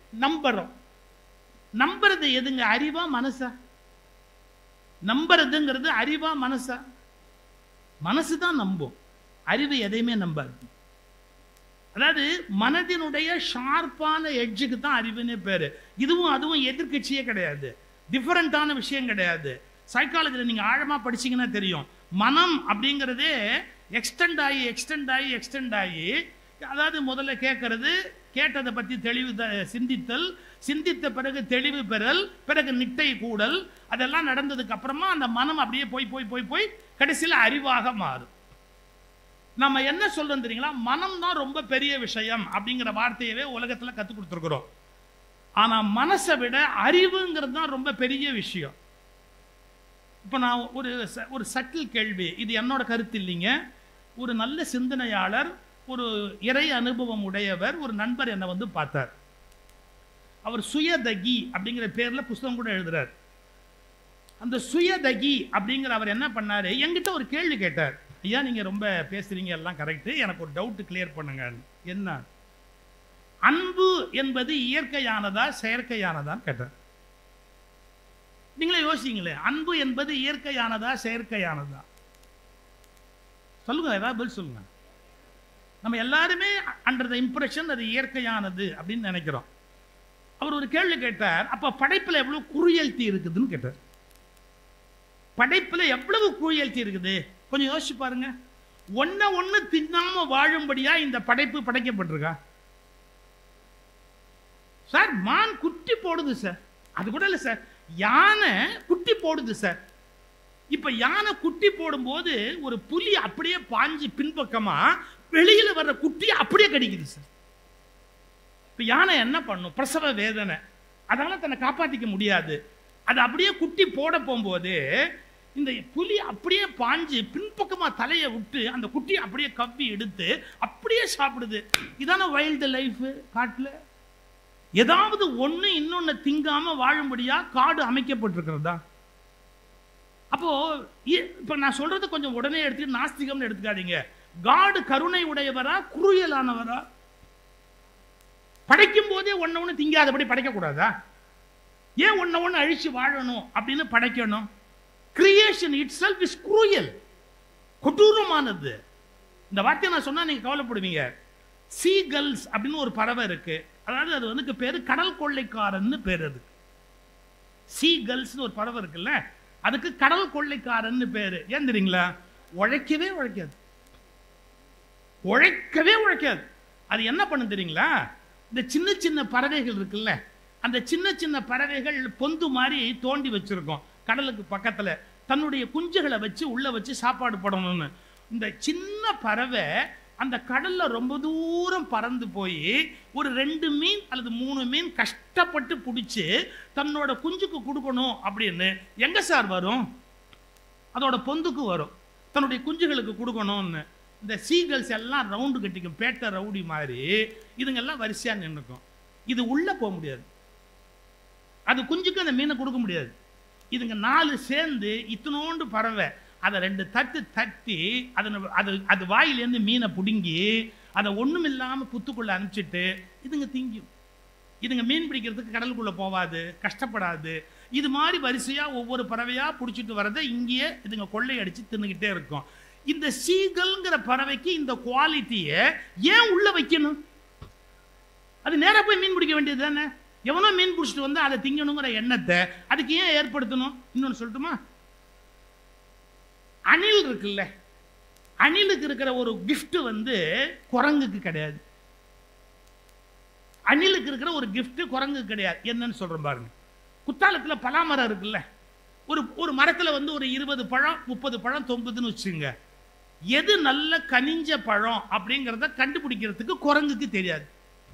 நம்புறது எதுங்க, அறிவா மனசா? நம்புறதுங்கிறது அறிவா மனசா? மனசு தான் நம்பும், அறிவு எதையுமே நம்பாது. அதாவது மனதினுடைய ஷார்ப்பான எட்ஜுக்கு தான் அறிவுன்னு பேரு. இதுவும் அதுவும் எதிர்கட்சியே கிடையாது, டிஃபரெண்டான விஷயம் கிடையாது. சைக்காலஜியில் நீங்க ஆழமா படிச்சீங்கன்னா தெரியும், மனம் அப்படிங்கிறதே எக்ஸ்டெண்ட் ஆகி அதாவது முதல்ல கேட்கறது, கேட்டதை பற்றி தெளிவு சிந்தித்தல், சிந்தித்த பிறகு தெளிவு பெறல், பிறகு நிட்டை கூடல், அதெல்லாம் நடந்ததுக்கு அப்புறமா அந்த மனம் அப்படியே போய் போய் போய் போய் கடைசியில் அறிவாக மாறும். நம்ம என்ன சொல்றோம் தெரியுங்களா, மனம் தான் ரொம்ப பெரிய விஷயம் அப்படிங்கிற வார்த்தையவே உலகத்தில் கற்றுக் கொடுத்துருக்குறோம். ஆனால் மனசை விட அறிவுங்கிறது தான் ரொம்ப பெரிய விஷயம். இப்போ நான் ஒரு சட்டில் கேள்வி, இது என்னோட கருத்து இல்லைங்க, ஒரு நல்ல சிந்தனையாளர், ஒரு இறை அனுபவம் உடையவர் ஒரு நண்பர் என்னை வந்து பார்த்தார். அவர் சுயதகி அப்படிங்கிற பேர்ல புஸ்தகம் கூட எழுதுறார். அந்த சுயதகி அப்படிங்கிற அவர் என்ன பண்ணாரு, என்கிட்ட ஒரு கேள்வி கேட்டார். ஐயா நீங்க ரொம்ப பேசுறீங்க, எல்லாம் கரெக்ட், எனக்கு ஒரு டவுட் கிளியர் பண்ணுங்க. என்ன, அன்பு என்பது இயற்கையானதா செயற்கையானதான்னு கேட்டார். நீங்களே யோசிங்களே, அன்பு என்பது இயற்கையானதா செயற்கையானதா? சொல்லுங்க, ஏதாவது பதில் சொல்லுங்க. நம்ம எல்லாருமே அண்டர் த இம்ப்ரெஷன் அது இயற்கையானது அப்படின்னு நினைக்கிறோம். அவர் ஒரு கேள்வி கேட்டார், அப்ப படைப்புல எவ்வளவு குறுயல்தி இருக்குதுன்னு கேட்டார். படைப்புல எவ்வளவு குறுயல்தி இருக்குது கொஞ்சம் யோசிச்சு பாருங்க. ஒண்ணு தின்னாம வாழும்படியா இந்த படைப்பு படைக்கப்பட்டிருக்கா? சார் மான் குட்டி போடுது சார், அது கூட இல்ல சார், யானை குட்டி போடுது சார். இப்ப யானை குட்டி போடும்போது ஒரு புலி அப்படியே பாஞ்சு பின்பக்கமா வெளியில வர்ற குட்டி அப்படியே கடிக்குது சார். இப்ப யானை என்ன பண்ணும்? பிரசவ வேதனை, அதனால தன்னை காப்பாத்திக்க முடியாது. அது அப்படியே குட்டி போட போகும்போது இந்த புலி அப்படியே பாஞ்சு பின்பக்கமா தலையை விட்டு அந்த குட்டி அப்படியே கவ்வி எடுத்து அப்படியே சாப்பிடுது. இதான வைல்டு லைஃப். காட்டுல ஏதாவது ஒண்ணு இன்னொன்னு திங்காம வாழும்படியா காடு அமைக்கப்பட்டிருக்கிறதா? அப்போ இப்ப நான் சொல்றது கொஞ்சம் உடனே எடுத்து நாஸ்திகம்னு எடுத்துக்காதீங்க. காடு கருணை உடையவரா குறுயலானவரா? படைக்கும் போதே ஒண்ணு திங்காதபடி படைக்க கூடாதா? ஏன் ஒண்ணு அழிச்சு வாழணும் அப்படின்னு படைக்கணும்? Creation itself is cruel, கொடூரமானது. இந்த வார்த்தையை நான் சொன்னா நீங்க கவலைப்படுவீங்க. சீகல்ஸ் அப்படின்னு ஒரு பறவை இருக்கு, அதாவது அது வந்து பேரு கடல் கொள்ளைக்காரன்னு பேரு. அது சீகல்ஸ் ஒரு பறவை இருக்குல்ல, அதுக்கு கடல் கொள்ளைக்காரன்னு பேரு. ஏன் தெரியுங்களா? உழைக்கவே உழைக்காது, உழைக்கவே உழைக்காது. அது என்ன பண்ணு தெரியுங்களா? இந்த சின்ன சின்ன பறவைகள் இருக்குல்ல, அந்த சின்ன சின்ன பறவைகள் பொந்து மாதிரி தோண்டி வச்சிருக்கோம் கடலுக்கு பக்கத்துல, தன்னுடைய குஞ்சுகளை வச்சு உள்ள வச்சு சாப்பாடு போடணும்னு. இந்த சின்ன பறவை அந்த கடல்ல ரொம்ப தூரம் பறந்து போய் ஒரு 2 மீன் அல்லது 3 மீன் கஷ்டப்பட்டு பிடிச்சு தன்னோட குஞ்சுக்கு கொடுக்கணும் அப்படின்னு எங்க சார் வரும்? அதோட பொந்துக்கு வரும், தன்னுடைய குஞ்சுகளுக்கு கொடுக்கணும்னு. இந்த சீகல்ஸ் எல்லாம் ரவுண்டு கட்டிக்கும், பேட்டை ரவுடி மாதிரி. இதுங்கெல்லாம் வரிசையா நின்றுக்கும். இது உள்ள போக முடியாது, அது குஞ்சுக்கு அந்த மீனை கொடுக்க முடியாது. இதுங்க 4 சேர்ந்து இத்தனோண்டு பறவை அதை 2 தட்டு தட்டி அது வாயிலேருந்து மீனை பிடுங்கி அதை ஒண்ணும் இல்லாம புத்துக்குள்ள அனுப்பிச்சிட்டு இதுங்க திங்கும். இதுங்க மீன் பிடிக்கிறதுக்கு கடலுக்குள்ள போவாது, கஷ்டப்படாது. இது மாதிரி வரிசையா ஒவ்வொரு பறவையா பிடிச்சிட்டு வரதை இங்கேயே இதுங்க கொள்ளை அடிச்சு தின்னுகிட்டே இருக்கும். இந்த சீகல்ங்கிற பறவைக்கு இந்த குவாலிட்டியை ஏன் உள்ள வைக்கணும்? அது நேரா போய் மீன் பிடிக்க வேண்டியது தானே. எவனோ மீன் பிடிச்சிட்டு வந்து அதை திங்கணுங்கிற எண்ணத்தை அதுக்கு ஏன் ஏற்படுத்தணும்? இன்னொன்னு சொல்லட்டுமா? அணில் இருக்குல்ல, அணிலுக்கு இருக்கிற ஒரு கிஃப்ட் வந்து குரங்குக்கு கிடையாது. அணிலுக்கு இருக்கிற ஒரு கிஃப்ட் குரங்குக்கு கிடையாது. என்னன்னு சொல்றேன் பாருங்க. குத்தாலத்துல பலாமரம் இருக்குல்ல, ஒரு மரத்துல வந்து ஒரு 20 பழம் 30 பழம் தொங்குதுன்னு வச்சுங்க. எது நல்ல கனிஞ்ச பழம் அப்படிங்கிறத கண்டுபிடிக்கிறதுக்கு குரங்குக்கு தெரியாது.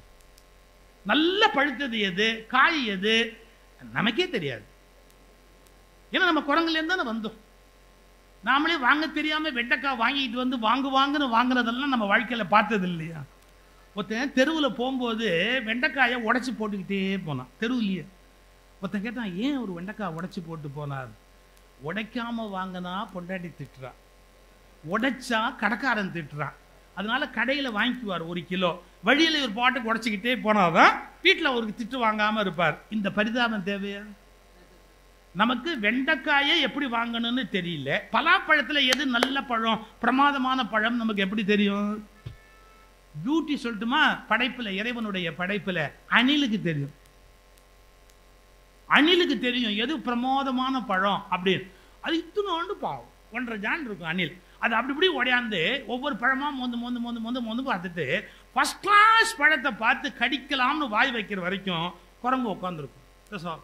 நல்ல பழுத்தது எது, காய் எது நமக்கே தெரியாது. ஏன்னா நம்ம குரங்குல இருந்து தானே வந்தோம். நாமளே வாங்க தெரியாம வெண்டைக்காய் வாங்கிட்டு வந்து வாங்குன்னு வாங்குறதெல்லாம் நம்ம வாழ்க்கையில பார்த்தது இல்லையா? ஒருத்தன் தெருவில் போகும்போது வெண்டைக்காயை உடைச்சி போட்டுக்கிட்டே போனான் தெருவுலயே. ஒருத்தன் கேட்டான், ஏன் ஒரு வெண்டைக்காய் உடைச்சி போட்டு போனார்? உடைக்காம வாங்கினா பொண்டாட்டி திட்டுறான், உடைச்சா கடைக்காரன் திட்டுறான். அதனால கடையில வாங்கிக்குவார் 1 கிலோ. வழியில ஒரு பாட்டுக்கு உடைச்சிக்கிட்டே போனாதான் வீட்டில் அவருக்கு திட்டு வாங்காம இருப்பார். இந்த பரிதாபம் தேவையா? நமக்கு வெண்டைக்காயை எப்படி வாங்கணும்னு தெரியல, பலாப்பழத்துல எது நல்ல பழம் பிரமாதமான பழம் நமக்கு எப்படி தெரியும்? பியூட்டி சொல்லட்டுமா? படைப்புல, இறைவனுடைய படைப்புல அணிலுக்கு தெரியும். அணிலுக்கு தெரியும் எது பிரமாதமான பழம் அப்படின்னு. அது இத்தனோண்டு பாவம் 1.5 ஜான் இருக்கும் அணில். அது அப்படி இப்படி உடையாந்து ஒவ்வொரு பழமா மொந்து பார்த்துட்டு ஃபர்ஸ்ட் கிளாஸ் பழத்தை பார்த்து கடிக்கலாம்னு வாய் வைக்கிற வரைக்கும் குரங்கு உட்காந்துருக்கும்.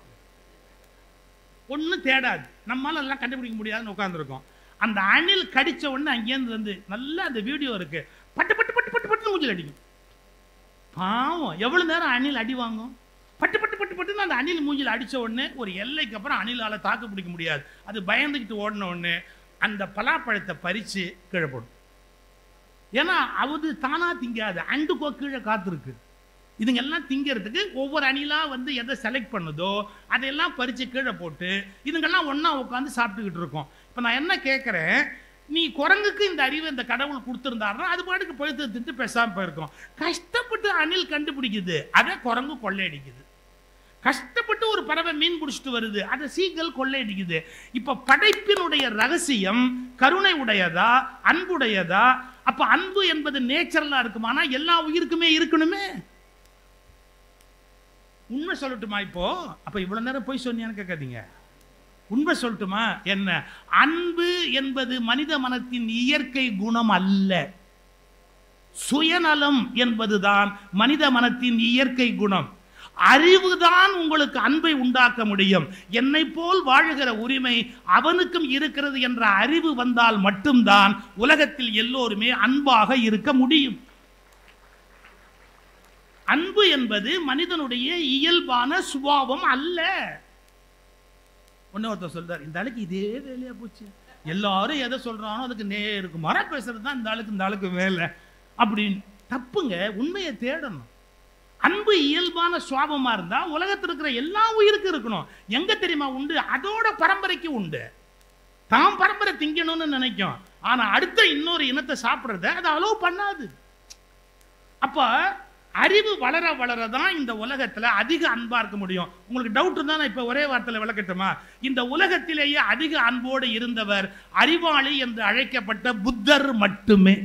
ஒன்றும் தேடாது, நம்மளால எல்லாம் கண்டுபிடிக்க முடியாதுன்னு உட்காந்துருக்கோம். அந்த அணில் கடிச்ச உடனே அங்கேருந்து வந்து நல்லா அந்த வீடியோ இருக்கு, பட்டு பட்டு பட்டு பட்டு பட்டு மூஞ்சில் அடிக்கும். பாவம் எவ்வளவு நேரம் அணில் அடி வாங்கும்? பட்டு பட்டு பட்டு பட்டுன்னு அந்த அணில் மூஞ்சில் அடிச்ச உடனே ஒரு எல்லைக்கு அப்புறம் அணிலால தாக்கு பிடிக்க முடியாது. அது பயந்துக்கிட்டு ஓடின உடனே அந்த பலாப்பழத்தை பறிச்சு கீழே போடும். ஏன்னா அது தானா திங்காது, அண்டுக்கோ கீழே காத்திருக்கு. இதுங்க எல்லாம் திங்கிறதுக்கு ஒவ்வொரு அணிலா வந்து எதை செலக்ட் பண்ணுதோ அதையெல்லாம் பறிச்சு கீழே போட்டு இதுங்கெல்லாம் ஒன்னா உட்காந்து சாப்பிட்டுக்கிட்டு இருக்கோம். இப்ப நான் என்ன கேட்கிறேன், நீ குரங்குக்கு இந்த அறிவு இந்த கடவுள் கொடுத்திருந்தாருன்னா அது பாட்டுக்கு பழுத்து திட்டு பேசாம போயிருக்கோம். கஷ்டப்பட்டு அணில் கண்டுபிடிக்குது, அதை குரங்கு கொள்ளையடிக்குது. கஷ்டப்பட்டு ஒரு பறவை மீன் பிடிச்சிட்டு வருது, அதை சீக்கள் கொள்ளையடிக்குது. இப்ப படைப்பினுடைய ரகசியம் கருணை உடையதா அன்புடையதா? அப்ப அன்பு என்பது நேச்சுரலா இருக்குமானா எல்லா உயிருக்குமே இருக்கணுமே. உண்மை சொல்லட்டுமா? இப்போ அப்ப இவ்வளவு நேரம் போய் சொன்னியான்னு கேட்காதீங்க, உண்மை சொல்லட்டுமா? என்ன? அன்பு என்பது மனித மனத்தின் இயற்கை குணம் அல்ல. சுயநலம் என்பதுதான் மனித மனத்தின் இயற்கை குணம். அறிவுதான் உங்களுக்கு அன்பை உண்டாக்க முடியும். என்னை போல் வாழுகிற உரிமை அவனுக்கும் இருக்கிறது என்ற அறிவு வந்தால் மட்டும்தான் உலகத்தில் எல்லோருமே அன்பாக இருக்க முடியும். அன்பு என்பது மனிதனுடைய இயல்பான சுபாவம் அல்ல. ஒருத்தர் சொல்றார், இந்த ஆளுக்கு இதே வேலையா போச்சு, எல்லாரும் எதை சொல்றானோ அதுக்கு நேருக்கு மர பேசுறது தான் இந்த ஆளுக்கு வேலை அப்படின்னு. தப்புங்க. உண்மையை தேடணும். அன்பு இயல்பான சுபாவமா இருந்தா உலகத்தில் இருக்கிற எல்லா உயிருக்கும் இருக்கணும். எங்க தெரியுமா உண்டு? அதோட பரம்பரைக்கு உண்டு. தாம் பரம்பரை திங்கணும்னு நினைக்கும், ஆனா அடுத்த இன்னொரு இனத்தை சாப்பிடுறத அது அலோவ் பண்ணாது. அப்ப அறிவு வளர வளரதான் இந்த உலகத்துல அதிக அன்பா இருக்க முடியும். உங்களுக்கு டவுட் இருந்தா நான் இப்ப ஒரே வார்த்தையில விளக்கட்டுமா? இந்த உலகத்திலேயே அதிக அன்போடு இருந்தவர் அறிவாளி என்று அழைக்கப்பட்ட புத்தர் மட்டுமே.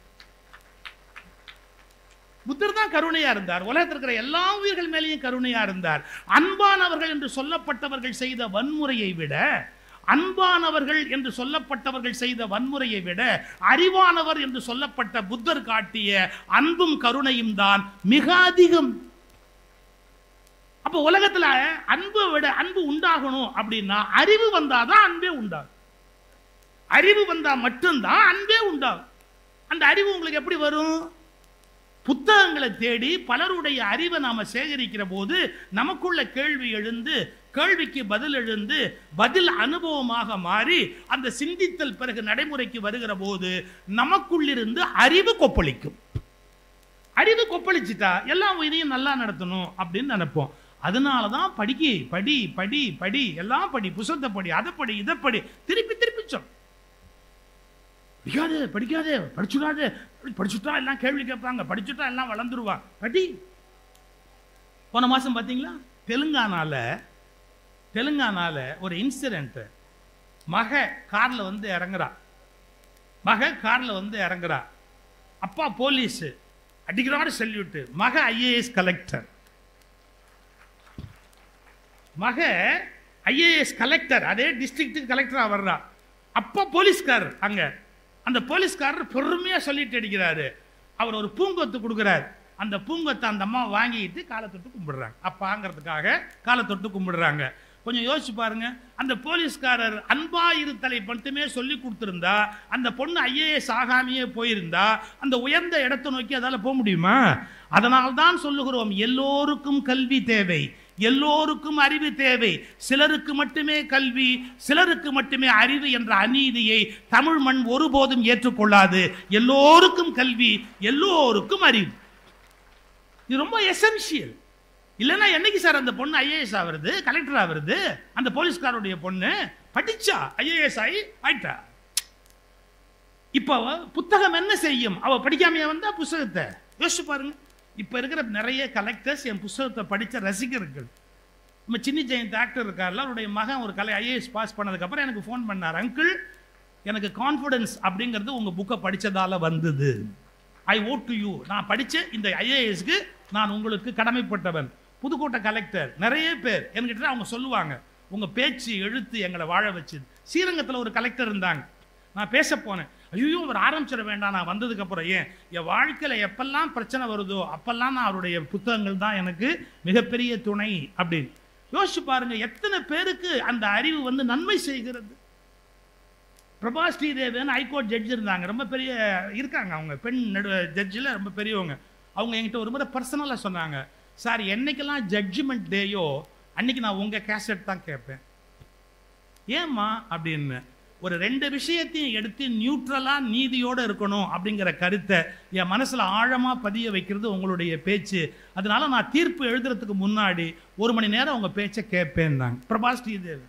புத்தர் தான் கருணையா இருந்தார். உலகத்தில் இருக்கிற எல்லா உயிர்கள் மேலேயும் கருணையா இருந்தார். அன்பானவர்கள் என்று சொல்லப்பட்டவர்கள் செய்த வன்முறையை விட, அன்பானவர்கள் என்று சொல்லப்பட்டவர்கள் செய்த வன்முறையை விட அறிவானவர் என்று சொல்லப்பட்ட புத்தர் காட்டிய அன்பும் கருணையும் தான் மிக அதிகம். அப்ப உலகத்துல அன்பை விட அன்பு உண்டாகணும் அப்படின்னா அறிவு வந்தாதான் அன்பே உண்டாகும். அறிவு வந்தா மட்டும்தான் அன்பே உண்டாகும். அந்த அறிவு உங்களுக்கு எப்படி வரும்? புத்தகங்களை தேடி பலருடைய அறிவை நாம சேகரிக்கிற போது நமக்குள்ள கேள்வி எழுந்து, கேள்விக்கு பதில் எழுந்து, பதில் அனுபவமாக மாறி அந்த சிந்தித்தல் பிறகு நடைமுறைக்கு வருகிற போது நமக்குள்ளிருந்து அறிவு கொப்பளிக்கும். அறிவு கொப்பளிச்சுட்டா எல்லா உயிரையும் நல்லா நடத்தணும் அப்படின்னு நினைப்போம். அதனாலதான் படி படி படி படி எல்லாம் படி, புத்தகத்தை படி, அதை படி, இதை படி, திருப்பி திருப்பி சொல். படிக்காது படிக்காது, படிச்சுடாது, படிச்சுட்டா எல்லாம் கேள்வி கேட்பாங்க, படிச்சுட்டா எல்லாம் வளர்ந்துருவா, படி. போன மாசம் பாத்தீங்களா தெலுங்கானால ஒரு இன்சிடென்ட். மக கார்ல வந்து இறங்குறா. அப்பா போலீஸ் அடிக்கிறாரு சல்யூட். மக ஐஏஎஸ் கலெக்டர். அதே டிஸ்ட்ரிக்ட் கலெக்டரா வர்றா. அப்பா போலீஸ்காரர் அங்க. அந்த போலீஸ்காரர் பொறுமையா சொல்லிட்டு அடிக்கிறாரு. அவர் ஒரு பூங்கொத்து கொடுக்கிறார். அந்த பூங்கொத்தை அந்த அம்மா வாங்கிட்டு காலை தொட்டு கும்பிடுறாங்க. அப்பாங்கிறதுக்காக காலை தொட்டு கும்பிடுறாங்க. கொஞ்சம் யோசிச்சு பாருங்க, அந்த போலீஸ்காரர் அன்பா இருத்தலை மட்டுமே சொல்லி கொடுத்திருந்தா, அந்த பொண்ணு ஐஏஎஸ் ஆகாமையே போயிருந்தா, அந்த உயர்ந்த இடத்தை நோக்கி அதால போக முடியுமா? அதனால்தான் சொல்லுகிறோம், எல்லோருக்கும் கல்வி தேவை, எல்லோருக்கும் அறிவு தேவை. சிலருக்கு மட்டுமே கல்வி, சிலருக்கு மட்டுமே அறிவு என்ற அநீதியை தமிழ் மண் ஒருபோதும் ஏற்றுக்கொள்ளாது. எல்லோருக்கும் கல்வி, எல்லோருக்கும் அறிவு. இது ரொம்ப எசென்சியல். இல்லைன்னா என்னைக்கு சார் அந்த பொண்ணு ஐஏஎஸ் ஆகுறது, கலெக்டர் ஆகுறது? அந்த போலீஸ்காரோடைய பொண்ணு படிச்சா ஐஏஎஸ் ஆயிட்டா. இப்போ புத்தகம் என்ன செய்யும்? அவ படிக்காமையா வந்தா புத்தகத்தை யோசிச்சு பாருங்க. இப்ப இருக்கிற நிறைய கலெக்டர்ஸ் என் புத்தகத்தை படிச்ச ரசிகர்கள். நம்ம சின்ன ஜெயந்த் ஆக்டர் இருக்கார்ல, அவருடைய மகன் ஒரு ஐஏஎஸ் பாஸ் பண்ணதுக்கு அப்புறம் எனக்கு ஃபோன் பண்ணார். அங்கிள், எனக்கு கான்ஃபிடன்ஸ் அப்படிங்கிறது உங்க புக்கை படிச்சதால வந்தது. I owed to you. நான் படிச்ச இந்த ஐஏஎஸ்க்கு நான் உங்களுக்கு கடமைப்பட்டவன். புதுக்கோட்டை கலெக்டர் நிறைய பேர் என்கிட்ட அவங்க சொல்லுவாங்க, உங்க பேச்சு எழுத்து எங்களை வாழ வச்சுது. ஸ்ரீரங்கத்தில் ஒரு கலெக்டர் இருந்தாங்க. நான் பேச போனேன். ஐயோ, அவர் ஆரம்பிச்சிட வேண்டாம், நான் வந்ததுக்கு அப்புறம் ஏன் என் வாழ்க்கையில எப்பெல்லாம் பிரச்சனை வருதோ அப்பெல்லாம் நான் அவருடைய புத்தகங்கள் தான் எனக்கு மிகப்பெரிய துணை அப்படின்னு. யோசிச்சு பாருங்க, எத்தனை பேருக்கு அந்த அறிவு வந்து நன்மை செய்கிறது. பிரபா ஸ்ரீதேவன் ஹைகோர்ட் ஜட்ஜ் இருந்தாங்க, ரொம்ப பெரிய இருக்காங்க, அவங்க பெண் ஜட்ஜில் ரொம்ப பெரியவங்க. அவங்க என்கிட்ட ஒரு முறை பர்சனலாக சொன்னாங்க, சார் என்னைக்கெல்லாம் ஜட்ஜ்மெண்ட் டேயோ அன்னைக்கு நான் உங்க கேசட் தான் கேட்பேன். ஏம்மா அப்படின்னு, ஒரு 2 விஷயத்தையும் எடுத்து நியூட்ரலா நீதியோட இருக்கணும் அப்படிங்கிற கருத்தை என் மனசுல ஆழமா பதிய வைக்கிறது உங்களுடைய பேச்சு. அதனால நான் தீர்ப்பு எழுதுறதுக்கு முன்னாடி 1 மணி நேரம் உங்க பேச்சை கேட்பேன் தாங்க. பிரபா ஸ்ரீதேவன்.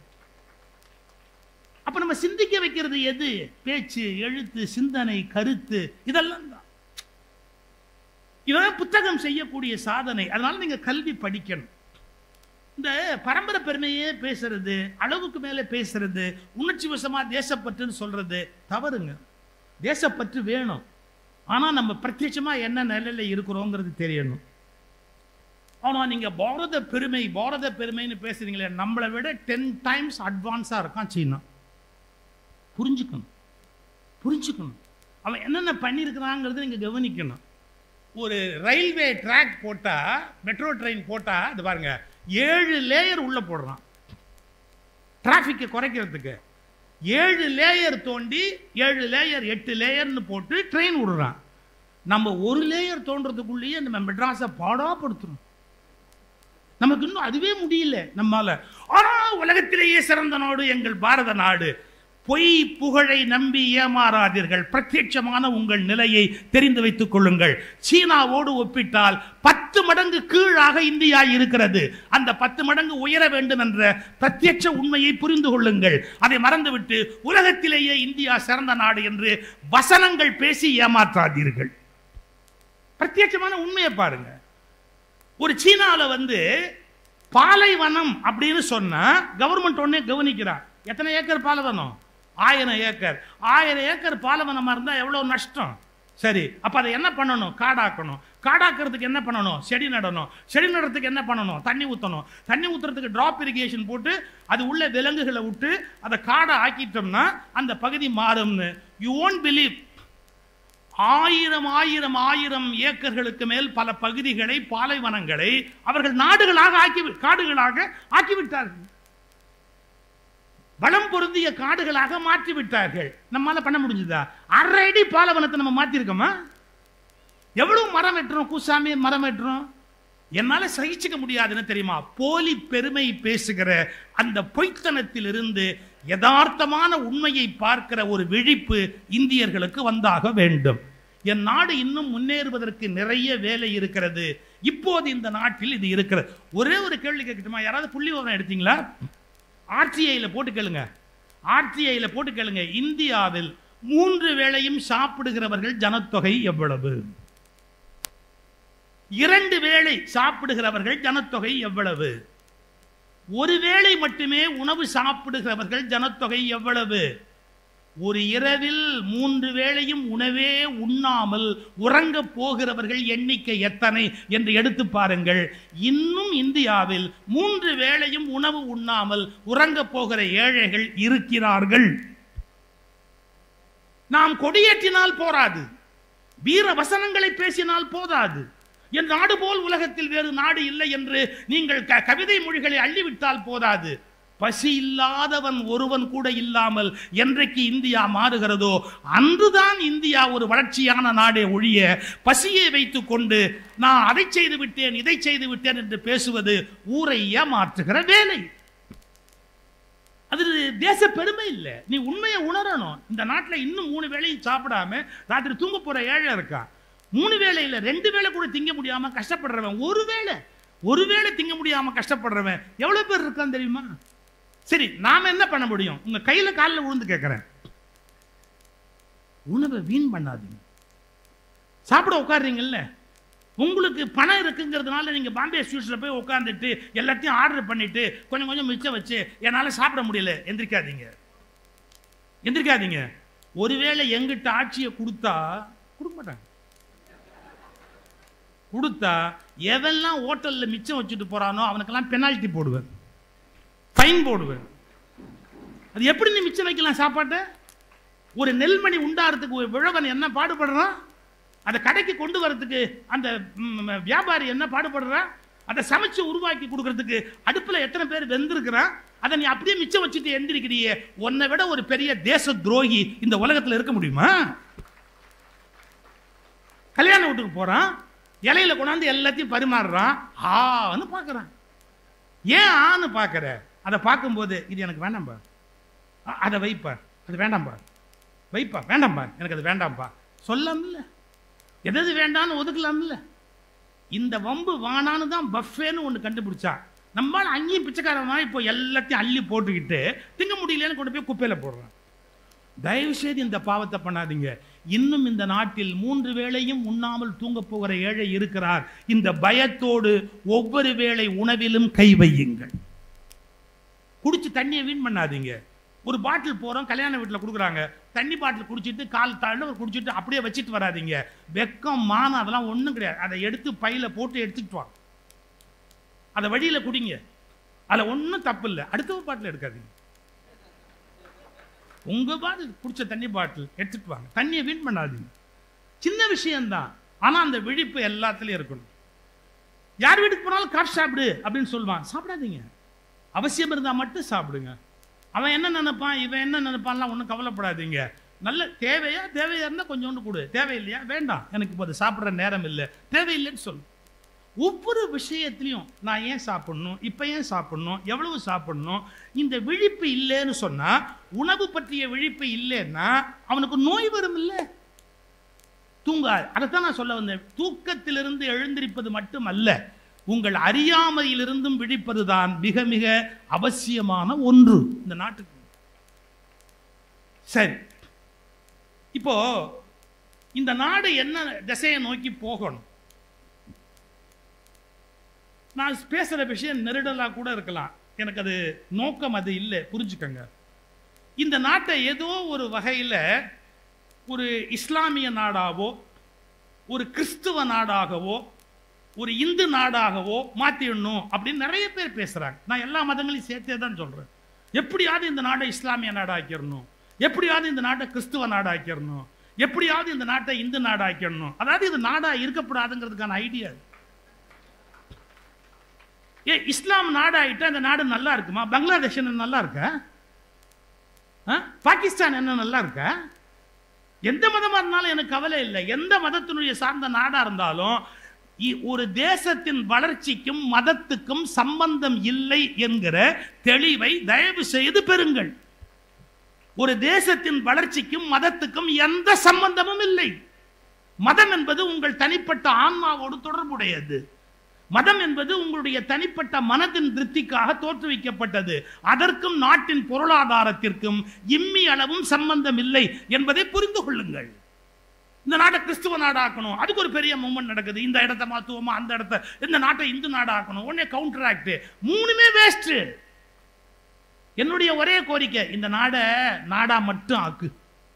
அப்ப நம்ம சிந்திக்க வைக்கிறது எது? பேச்சு, எழுத்து, சிந்தனை, கருத்து, இதெல்லாம் தான். இதான் புத்தகம் செய்யக்கூடிய சாதனை. அதனால நீங்க கல்வி படிக்கணும். இந்த பரம்பரை பெருமையே பேசுறது, அளவுக்கு மேலே பேசுறது, உணர்ச்சி வசமா தேசப்பற்றுன்னு சொல்றது தவறுங்க. தேசப்பற்று வேணும், ஆனா நம்ம பிரத்யட்சமா என்ன நிலையில இருக்கிறோங்கிறது தெரியணும். ஆனா நீங்க பாரத பெருமைன்னு பேசுறீங்களே, நம்மளை விட 10 times அட்வான்ஸா இருக்கான் சீனா. புரிஞ்சுக்கணும் அவன் என்னென்ன பண்ணியிருக்கிறாங்கிறது நீங்க கவனிக்கணும். ஒரு ரயில்வே ட்ராக் போட்டா, மெட்ரோ ட்ரெயின் போட்டா, இது பாருங்க 7 லேயர் உள்ள போடுறான் டிராபிக்கை குறைக்கிறதுக்கு. 7 லேயர் தோண்டி 7 லேயர் 8 லேயர்னு போட்டு ட்ரெயின் விடுறான். நம்ம ஒரு லேயர் தோன்றதுக்குள்ளேயே நம்ம மெட்ராஸை பாடாப்படுத்துறோம். நமக்கு இன்னும் அதுவே முடியல நம்மால. ஆனா உலகத்திலேயே சிறந்த நாடு எங்கள் பாரத நாடு. பொய் புகழை நம்பி ஏமாறாதீர்கள். பிரத்யட்சமான உங்கள் நிலையை தெரிந்து வைத்துக் கொள்ளுங்கள். சீனாவோடு ஒப்பிட்டால் 10 மடங்கு கீழாக இந்தியா இருக்கிறது. அந்த 10 மடங்கு உயர வேண்டும் என்ற பிரத்யட்ச உண்மையை புரிந்து கொள்ளுங்கள். அதை மறந்துவிட்டு உலகத்திலேயே இந்தியா சிறந்த நாடு என்று வசனங்கள் பேசி ஏமாற்றாதீர்கள். பிரத்யட்சமான உண்மையை பாருங்க. ஒரு சீனாவில் பாலைவனம் அப்படின்னு சொன்னா கவர்மெண்ட் ஒன்னே கவனிக்கிறார். எத்தனை ஏக்கர் பாலைவனம்? 1000 ஏக்கர். 1000 ஏக்கர் பாலைவனமா இருந்தா எவ்வளவு நஷ்டம்? சரி, அப்ப அதை என்ன பண்ணணும்? காடாக்கணும். காடாக்குறதுக்கு என்ன பண்ணணும்? செடி நடணும். செடி நடுறதுக்கு என்ன பண்ணணும்? தண்ணி ஊற்றணும். தண்ணி ஊற்றுறதுக்கு டிராப் இரிகேஷன் போட்டு அது உள்ள விலங்குகளை விட்டு அதை காடை ஆக்கிட்டோம்னா அந்த பகுதி மாறும்னு. யூ ஓன்ட் பிலீவ், 1000 ஏக்கர்களுக்கு மேல் பல பகுதிகளை, பாலைவனங்களை அவர்கள் காடுகளாக ஆக்கிவிட்டார்கள். வளம் பொருந்திய காடுகளாக மாற்றிவிட்டார்கள். நம்மால பண்ண முடிஞ்சதா? 1/2 அடி பாலைவனத்தை நம்ம மாத்திருக்கோமா? எவ்வளவு மரம் வெட்டுறோம், கூசாமி மரம் வெட்டுறோம். என்னால சகிச்சுக்க முடியாதுன்னு தெரியுமா? போலி பெருமை பேசுகிற அந்த பொய்த்தனத்தில் இருந்து யதார்த்தமான உண்மையை பார்க்கிற ஒரு விழிப்பு இந்தியர்களுக்கு வந்தாக வேண்டும். என் நாடு இன்னும் முன்னேறுவதற்கு நிறைய வேலை இருக்கிறது. இப்போது இந்த நாட்டில் இது இருக்கிறது. ஒரே ஒரு கேள்வி கேட்கட்டுமா? யாராவது புள்ளி விவரம் எடுத்தீங்களா? ஆர்டிஐல போட்டு கேளுங்க. இந்தியாவில் 3 வேளையும் சாப்பிடுகிறவர்கள் ஜனத்தொகை எவ்வளவு? 2 வேளை சாப்பிடுகிறவர்கள் ஜனத்தொகை எவ்வளவு? 1 வேளை மட்டுமே உணவு சாப்பிடுகிறவர்கள் ஜனத்தொகை எவ்வளவு? ஒரு இரவில் 3 வேளையும் உணவே உண்ணாமல் உறங்க போகிறவர்கள் எண்ணிக்கை எத்தனை என்று எடுத்து பாருங்கள். இன்னும் இந்தியாவில் 3 வேளையும் உணவு உண்ணாமல் உறங்க போகிற ஏழைகள் இருக்கிறார்கள். நாம் கொடியேற்றினால் போராது, வீர வசனங்களை பேசினால் போதாது. என் நாடு போல் உலகத்தில் வேறு நாடு இல்லை என்று நீங்கள் கவிதை மொழிகளை அள்ளிவிட்டால் போதாது. பசி இல்லாதவன் ஒருவன் கூட இல்லாமல் என்றைக்கு இந்தியா மாறுகிறதோ அன்றுதான் இந்தியா ஒரு வளர்ச்சியான நாடே ஒழிய பசியை வைத்துக் கொண்டு நான் அதை செய்து விட்டேன் இதை செய்து விட்டேன் என்று பேசுவது ஊரை ஏமாற்றுகிற வேலை. அது தேச பெருமை இல்லை. நீ உண்மையை உணரணும். இந்த நாட்டில் இன்னும் 3 வேளையும் சாப்பிடாம ராத்திரி தூங்க போற ஏழை இருக்கா. 3 வேளை இல்லை, 2 வேளை கூட திங்க முடியாம கஷ்டப்படுறவன், ஒரு வேளை திங்க முடியாம கஷ்டப்படுறவன் எவ்வளவு பேர் இருக்கான் தெரியுமா? சரி, நாம என்ன பண்ண முடியும்? உங்க கையில காலில் விழுந்து கேட்கிறேன், உணவை வீண் பண்ணாதீங்க. சாப்பிட உட்கார்றீங்கல்ல, உங்களுக்கு பணம் இருக்குங்கிறதுனால நீங்க பாம்பே ஸ்வீட்ஸ்ல போய் உட்கார்ந்துட்டு எல்லாத்தையும் ஆர்டர் பண்ணிட்டு கொஞ்சம் கொஞ்சம் மிச்சம் வச்சு என்னால சாப்பிட முடியல, எந்திரிக்காதீங்க. ஒருவேளை எங்கிட்ட ஆட்சியை கொடுக்க மாட்டாங்க. கொடுத்தா எவெல்லாம் ஹோட்டல்ல மிச்சம் வச்சுட்டு போறானோ அவனுக்கெல்லாம் பெனால்டி போடுவேன், ஃபைன் போடுவேன். அது எப்படி நீ மிச்சம் வைக்கலாம் சாப்பாட்டை? ஒரு நெல்மணி உண்டாகிறதுக்கு ஒரு விழவன் என்ன பாடுபடுறான், அதை கடைக்கு கொண்டு வரதுக்கு அந்த வியாபாரி என்ன பாடுபடுறான், அதை சமைச்சு உருவாக்கி கொடுக்கறதுக்கு அடுப்புல எத்தனை பேர் வெந்திருக்கிறான், அதை நீ அப்படியே மிச்சம் வச்சுட்டு எந்திரிக்கிறியே. உன்னை விட ஒரு பெரிய தேச துரோகி இந்த உலகத்தில் இருக்க முடியுமா? கல்யாண வீட்டுக்கு போறான், இலையில கொண்டாந்து எல்லாத்தையும் பரிமாறுறான், ஆன்னு பார்க்கறான். ஏன் ஆன்னு பார்க்கற? அதை பார்க்கும்போது இது எனக்கு வேண்டாம்பா, அதை வைப்பா, அது வேண்டாம்பா, வைப்பா, வேண்டாம்பா, எனக்கு அது வேண்டாம்பா சொல்லாமல்ல, எதாவது வேண்டான்னு ஒதுக்கலாம்ல. இந்த வம்பு வானான்னு தான் பஃபேன்னு ஒன்று கண்டுபிடிச்சா. நம்மளால அங்கேயும் பிச்சைக்காரன் இப்போ எல்லாத்தையும் அள்ளி போட்டுக்கிட்டு திங்க முடியலன்னு கொண்டு போய் குப்பையில் போடுறான். தயவு செய்து இந்த பாவத்தை பண்ணாதீங்க. இன்னும் இந்த நாட்டில் 3 வேளையும் உண்ணாமல் தூங்க போகிற ஏழை இருக்கிறார். இந்த பயத்தோடு ஒவ்வொரு வேளை உணவிலும் கை வையுங்கள். குடிச்சு தண்ணியை வீண் பண்ணாதீங்க. ஒரு பாட்டில் போறோம், கல்யாண வீட்டில் கொடுக்குறாங்க, தண்ணி பாட்டில் குடிச்சிட்டு கால் தாழ்ந்து குடிச்சிட்டு அப்படியே வச்சுட்டு வராதிங்க. வெக்கம் மானம் அதெல்லாம் ஒன்றும் கிடையாது. அதை எடுத்து பையில போட்டு எடுத்துட்டு வாங்க. அதை வழியில் குடிங்க, அதில் ஒன்றும் தப்பு இல்லை. அடுத்த பாட்டில் எடுக்காதீங்க. உங்க பாட்டில் குடிச்ச தண்ணி பாட்டில் எடுத்துட்டு வாங்க. தண்ணியை வீண் பண்ணாதீங்க. சின்ன விஷயம்தான், ஆனால் அந்த விழிப்பு எல்லாத்துலேயும் இருக்கணும். யார் வீட்டுக்கு போனாலும் காஃபி சாப்பிடு அப்படின்னு சொல்லுவான். சாப்பிடாதீங்க. அவசியம் இருந்தால் மட்டும் சாப்பிடுங்க. அவன் என்ன நினைப்பான், இவன் என்ன நினைப்பான்லாம் ஒன்றும் கவலைப்படாதீங்க. நல்ல தேவையா இருந்தால் கொஞ்சோண்டு கொடு, தேவையில்லையா வேண்டாம், எனக்கு இப்போ அது சாப்பிட்ற நேரம் இல்லை, தேவையில்லைன்னு சொல்லு. ஒவ்வொரு விஷயத்திலையும் நான் ஏன் சாப்பிடணும், இப்போ ஏன் சாப்பிடணும், எவ்வளவு சாப்பிடணும், இந்த விழிப்பு இல்லைன்னு சொன்னால், உணவு பற்றிய விழிப்பு இல்லைன்னா அவனுக்கு நோய் வரும். இல்லை தூங்காது. அதைத்தான் நான் சொல்ல வந்தேன். தூக்கத்திலிருந்து எழுந்திருப்பது மட்டுமல்ல, உங்கள் அறியாமையிலிருந்தும் விழிப்பதுதான் மிக மிக அவசியமான ஒன்று இந்த நாட்டுக்கு. சரி, இப்போ இந்த நாடு என்ன திசையை நோக்கி போகணும்? நான் பேசுற விஷயம் நெருடலாக கூட இருக்கலாம், எனக்கு அது நோக்கம் அது இல்லை, புரிஞ்சுக்கங்க. இந்த நாட்டை ஏதோ ஒரு வகையில் ஒரு இஸ்லாமிய நாடாவோ, ஒரு கிறிஸ்துவ நாடாகவோ, ஒரு இந்து நாடாகவோ மாற்றிடணும் அப்படின்னு நிறைய பேர் பேசுகிறாங்க. நான் எல்லா மதங்களையும் சேர்த்தே தான் சொல்கிறேன். எப்படியாவது இந்த நாட்டை இஸ்லாமிய நாடாக்கிடணும், எப்படியாவது இந்த நாட்டை கிறிஸ்துவ நாடாக்கிடணும், எப்படியாவது இந்த நாட்டை இந்து நாடாக்கிடணும். அதாவது இது நாடா இருக்கக்கூடாதுங்கிறதுக்கான ஐடியா. இஸ்லாம் நாடாயிட்டா இந்த நாடு நல்லா இருக்குமா? பங்களாதேஷ் என்ன நல்லா இருக்கா? பாகிஸ்தான் என்ன நல்லா இருக்கா? எந்த மதமா இருந்தாலும் எனக்கு கவலை இல்லை. எந்த மதத்தினுடைய சார்ந்த நாடா இருந்தாலும் ஒரு தேசத்தின் வளர்ச்சிக்கும் மதத்துக்கும் சம்பந்தம் இல்லை என்கிற தெளிவை தயவு செய்து பெறுங்கள். ஒரு தேசத்தின் வளர்ச்சிக்கும் மதத்துக்கும் எந்த சம்பந்தமும் இல்லை. மதம் என்பது உங்கள் தனிப்பட்ட ஆன்மாவோடு தொடர்புடையது. மதம் என்பது உங்களுடைய தனிப்பட்ட மனதின் திருப்திக்காக தோற்றுவிக்கப்பட்டது. அதற்கும் நாட்டின் பொருளாதாரத்திற்கும் இம்மி அளவும் சம்பந்தம் இல்லை என்பதை புரிந்து கொள்ளுங்கள். இந்த நாட்டை கிறிஸ்துவ நாடாக்கணும், அதுக்கு ஒரு பெரிய மூவ்மெண்ட் நடக்குது. இந்த இடத்தை மாத்துவோமா, அந்த இடத்தை, இந்த நாட்டை இந்து நாடாக்கணும், உடனே கவுண்டர் ஆக்ட், மூணுமே வேஸ்ட். என்னுடைய ஒரே கோரிக்கை, இந்த நாடை நாடா மட்டும் ஆக்கு.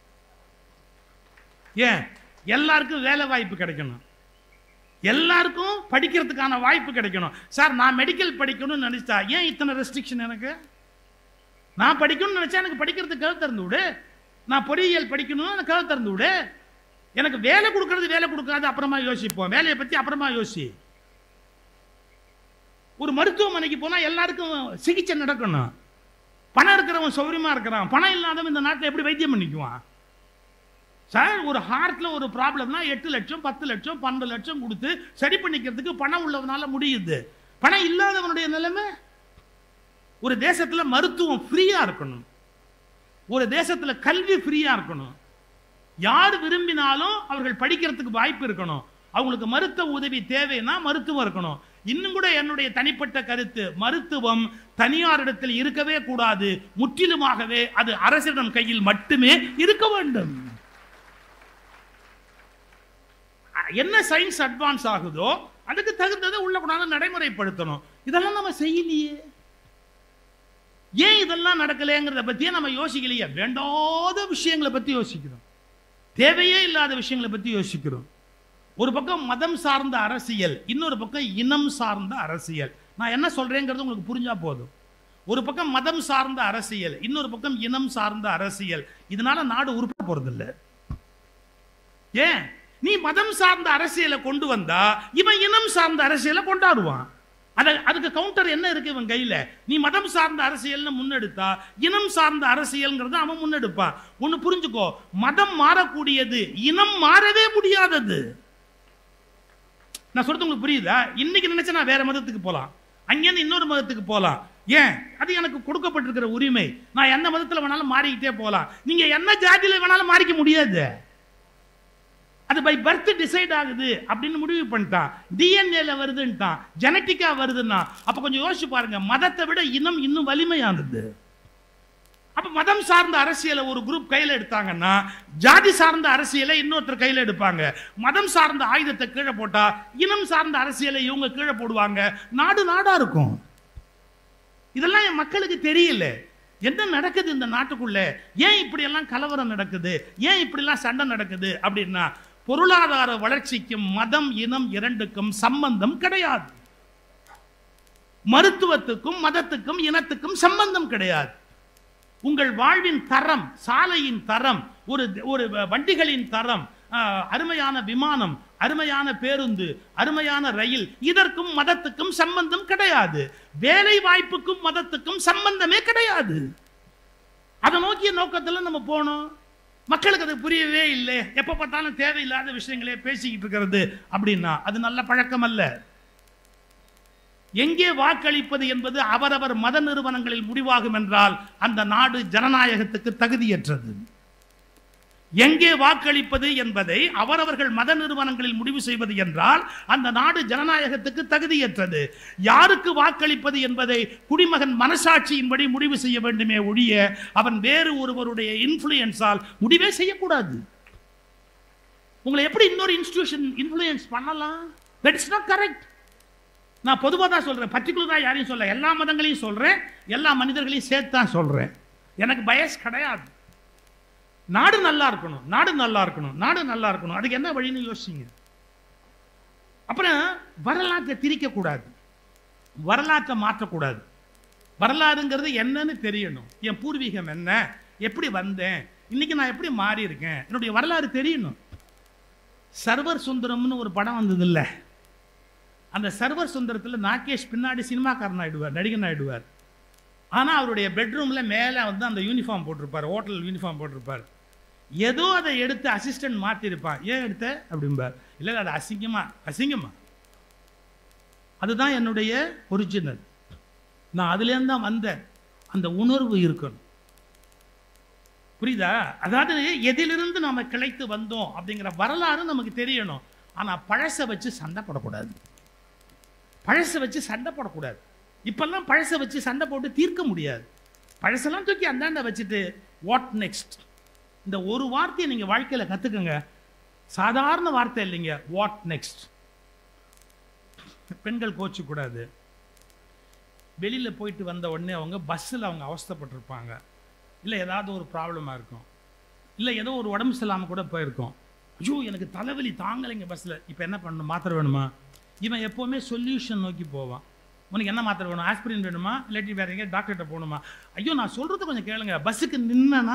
ஏன்? எல்லாருக்கும் வேலை வாய்ப்பு கிடைக்கணும், எல்லாருக்கும் படிக்கிறதுக்கான வாய்ப்பு கிடைக்கணும். சார் நான் மெடிக்கல் படிக்கணும்னு நினைச்சா ஏன் இத்தனை ரெஸ்ட்ரிக்ஷன்? எனக்கு நான் படிக்கணும்னு நினைச்சா எனக்கு படிக்கிறதுக்கு கதை திறந்து விடு. நான் பொறியியல் படிக்கணும்னு எனக்கு கதை திறந்து விடு. எனக்கு வேலை கொடுக்கறது வேலை கொடுக்காது அப்புறமா யோசிப்போம், வேலையை பற்றி அப்புறமா யோசி. ஒரு மருத்துவமனைக்கு போனால் எல்லாருக்கும் சிகிச்சை நடக்கணும். பணம் இருக்கிறவன் சௌரியமாக இருக்கிறான், பணம் இல்லாதவன் இந்த நாட்டில் எப்படி வைத்தியம் பண்ணிக்குவான்? சார் ஒரு ஹார்ட்டில் ஒரு ப்ராப்ளம்னா 8 லட்சம் 10 லட்சம் 12 லட்சம் கொடுத்து சரி பண்ணிக்கிறதுக்கு பணம் உள்ளவனால முடியுது. பணம் இல்லாதவனுடைய நிலைமை? ஒரு தேசத்தில் மருத்துவம் ஃப்ரீயாக இருக்கணும், ஒரு தேசத்தில் கல்வி ஃப்ரீயாக இருக்கணும். யார் விரும்பினாலும் அவர்கள் படிக்கிறதுக்கு வாய்ப்பு இருக்கணும். அவங்களுக்கு மருத்துவ உதவி தேவைன்னா மருத்துவம் இருக்கணும். இன்னும் கூட என்னுடைய தனிப்பட்ட கருத்து, மருத்துவம் தனியாரிடத்தில் இருக்கவே கூடாது, முற்றிலுமாகவே அது அரசிடம் கையில் மட்டுமே இருக்க வேண்டும். என்ன சயின்ஸ் அட்வான்ஸ் ஆகுதோ அதுக்கு தகுந்ததை உள்ள கொண்டாந்து நடைமுறைப்படுத்தணும். இதெல்லாம் நம்ம செய்யலையே. ஏன் இதெல்லாம் நடக்கலைங்கிறத பற்றியே நம்ம யோசிக்கலையே. வேண்டாத விஷயங்களை பற்றி யோசிக்கிறோம், தேவையே இல்லாத விஷயங்களை பற்றி யோசிக்கிறோம். ஒரு பக்கம் மதம் சார்ந்த அரசியல், இன்னொரு பக்கம் இனம் சார்ந்த அரசியல். நான் என்ன சொல்றேங்கிறது உங்களுக்கு புரிஞ்சா போதும். ஒரு பக்கம் மதம் சார்ந்த அரசியல், இன்னொரு பக்கம் இனம் சார்ந்த அரசியல். இதனால நாடு உருப்பட போறதில்லை. ஏன்? நீ மதம் சார்ந்த அரசியலை கொண்டு வந்தா இவன் இனம் சார்ந்த அரசியலை கொண்டாடுவான். அதுக்கு கவுண்டர் என்ன இருக்கு இவன் கையில? நீ மதம் சார்ந்த அரசியல் முன்னெடுத்தா இனம் சார்ந்த அரசியல்ங்கிறத அவன் முன்னெடுப்பான். ஒன்னு புரிஞ்சுக்கோ, மதம் மாறக்கூடியது, இனம் மாறவே முடியாதது. நான் சொல்றது உங்களுக்கு புரியுதா? இன்னைக்கு நினைச்சா நான் வேற மதத்துக்கு போலாம், அங்கேருந்து இன்னொரு மதத்துக்கு போலாம். ஏன்? அது எனக்கு கொடுக்கப்பட்டிருக்கிற உரிமை. நான் எந்த மதத்தில் வேணாலும் மாறிக்கிட்டே போலாம். நீங்க என்ன ஜாதியில வேணாலும் மாறிக்க முடியாது. அது பை பர்த் டிசைட் ஆகுது அப்படின்னு முடிவு பண்ணிட்டான். டிஎன்ஏல வருதுன்ட்டான், ஜெனட்டிக்கா வருதுன்னா அப்ப கொஞ்சம் யோசிச்சு பாருங்க, மதத்தை விட இனம் இன்னும் வலிமையானது. அப்ப மதம் சார்ந்த அரசியலை ஒரு குரூப் கையில் எடுத்தாங்கன்னா ஜாதி சார்ந்த அரசியலை இன்னொருத்தர் கையில் எடுப்பாங்க. மதம் சார்ந்த ஆயுதத்தை கீழே போட்டா இனம் சார்ந்த அரசியலை இவங்க கீழே போடுவாங்க. நாடு நாடா இருக்கும். இதெல்லாம் என் மக்களுக்கு தெரியல. என்ன நடக்குது இந்த நாட்டுக்குள்ள? ஏன் இப்படி எல்லாம் கலவரம் நடக்குது? ஏன் இப்படி எல்லாம் சண்டை நடக்குது அப்படின்னா, பொருளாதார வளர்ச்சிக்கும் மதம் இனம் இரண்டுக்கும் சம்பந்தம் கிடையாது. மருத்துவத்துக்கும் மதத்துக்கும் இனத்துக்கும் சம்பந்தம் கிடையாது. உங்கள் வாழ்வின் தரம், சாலையின் தரம், ஒரு வண்டிகளின் தரம், அருமையான விமானம், அருமையான பேருந்து, அருமையான ரயில், இதற்கும் மதத்துக்கும் சம்பந்தம் கிடையாது. வேலை வாய்ப்புக்கும் மதத்துக்கும் சம்பந்தமே கிடையாது. அதை நோக்கிய நோக்கத்தில் நம்ம போனோம். மக்களுக்கு அது புரியவே இல்லை. எப்ப பார்த்தாலும் தேவையில்லாத விஷயங்களே பேசிக்கிட்டு இருக்கிறது அப்படின்னா அது நல்ல பழக்கம் அல்ல. எங்கே வாக்களிப்பது என்பது அவரவர் மத நிறுவனங்களில் முடிவாகும் என்றால் அந்த நாடு ஜனநாயகத்துக்கு தகுதியற்றது. எங்கே வாக்களிப்பது என்பதை அவரவர்கள் மத நிறுவனங்களில் முடிவு செய்வது என்றால் அந்த நாடு ஜனநாயகத்துக்கு தகுதியற்றது. யாருக்கு வாக்களிப்பது என்பதை குடிமகன் மனசாட்சியின்படி முடிவு செய்ய வேண்டுமே ஒழிய அவன் வேறு ஒருவருடைய இன்ஃப்ளூயன்ஸால் முடிவே செய்யக்கூடாது. உங்களை எப்படி இன்னொரு இன்ஸ்டிடியூஷன் இன்ஃப்ளூயன்ஸ் பண்ணலாம்? That is not correct. நான் பொதுவாக தான் சொல்றேன், பர்டிகுலராக யாரையும் சொல்ல, எல்லா மதங்களையும் சொல்றேன், எல்லா மனிதர்களையும் சேர்த்து தான் சொல்றேன். எனக்கு பயஸ் கிடையாது. நாடு நல்லா இருக்கணும், நாடு நல்லா இருக்கணும், நாடு நல்லா இருக்கணும். அதுக்கு என்ன வழின்னு யோசிங்க. அப்புறம் வரலாற்றை திரிக்க கூடாது, வரலாற்றை மாற்றக்கூடாது. வரலாறுங்கிறது என்னன்னு தெரியணும். என் பூர்வீகம் என்ன, எப்படி வந்தேன், இன்னைக்கு நான் எப்படி மாறி இருக்கேன், என்னுடைய வரலாறு தெரியணும். சர்வர் சுந்தரம்னு ஒரு படம் வந்தது இல்லை? அந்த சர்வர் சுந்தரத்தில் நாகேஷ் பின்னாடி சினிமாக்காரன் ஆயிடுவார், நடிகன் ஆயிடுவார். ஆனால் அவருடைய பெட்ரூமில் மேலே வந்து அந்த யூனிஃபார்ம் போட்டிருப்பார், ஹோட்டல் யூனிஃபார்ம் போட்டிருப்பார். ஏதோ அதை எடுத்து அசிஸ்டன்ட் மாற்றிருப்பான். ஏன் எடுத்த அப்படிம்பார். இல்லை அது அசிங்கமா. அதுதான் என்னுடைய ஒரிஜினல், நான் அதுலேருந்து தான் வந்தேன். அந்த உணர்வு இருக்கணும். புரியுதா? அதாவது எதிலிருந்து நாம் கிளைத்து வந்தோம் அப்படிங்கிற வரலாறு நமக்கு தெரியணும். ஆனால் பழசை வச்சு சண்டை போடக்கூடாது. பழசை வச்சு சண்டை போடக்கூடாது. இப்பெல்லாம் பழசை வச்சு சண்டை போட்டு தீர்க்க முடியாது. பழசெல்லாம் தூக்கி அந்தாண்ட வச்சுட்டு வாட் நெக்ஸ்ட், இந்த ஒரு வார்த்தையை நீங்கள் வாழ்க்கையில் கற்றுக்குங்க. சாதாரண வார்த்தை இல்லைங்க, வாட் நெக்ஸ்ட். பெண்கள் கோச்சிக்கூடாது. வெளியில் போயிட்டு வந்த உடனே அவங்க பஸ்ஸில் அவங்க அவஸ்தைப்பட்டிருப்பாங்க, இல்லை ஏதாவது ஒரு ப்ராப்ளமாக இருக்கும், இல்லை ஏதோ ஒரு உடம்பு சரியில்லாமல் கூட போயிருக்கோம். ஐயோ எனக்கு தலைவலி தாங்கலைங்க பஸ்ஸில், இப்போ என்ன பண்ணணும், மாத்திரை வேணுமா? இவன் எப்போவுமே சொல்யூஷன் நோக்கி போவான். உனக்கு என்ன மாத்திரை வேணும், ஆஸ்பிரின் வேணுமா, இல்லாட்டி வேற எங்கேயா டாக்டர்கிட்ட போகணுமா? ஐயோ நான் சொல்கிறது கொஞ்சம் கேளுங்க. பஸ்ஸுக்கு நின்னா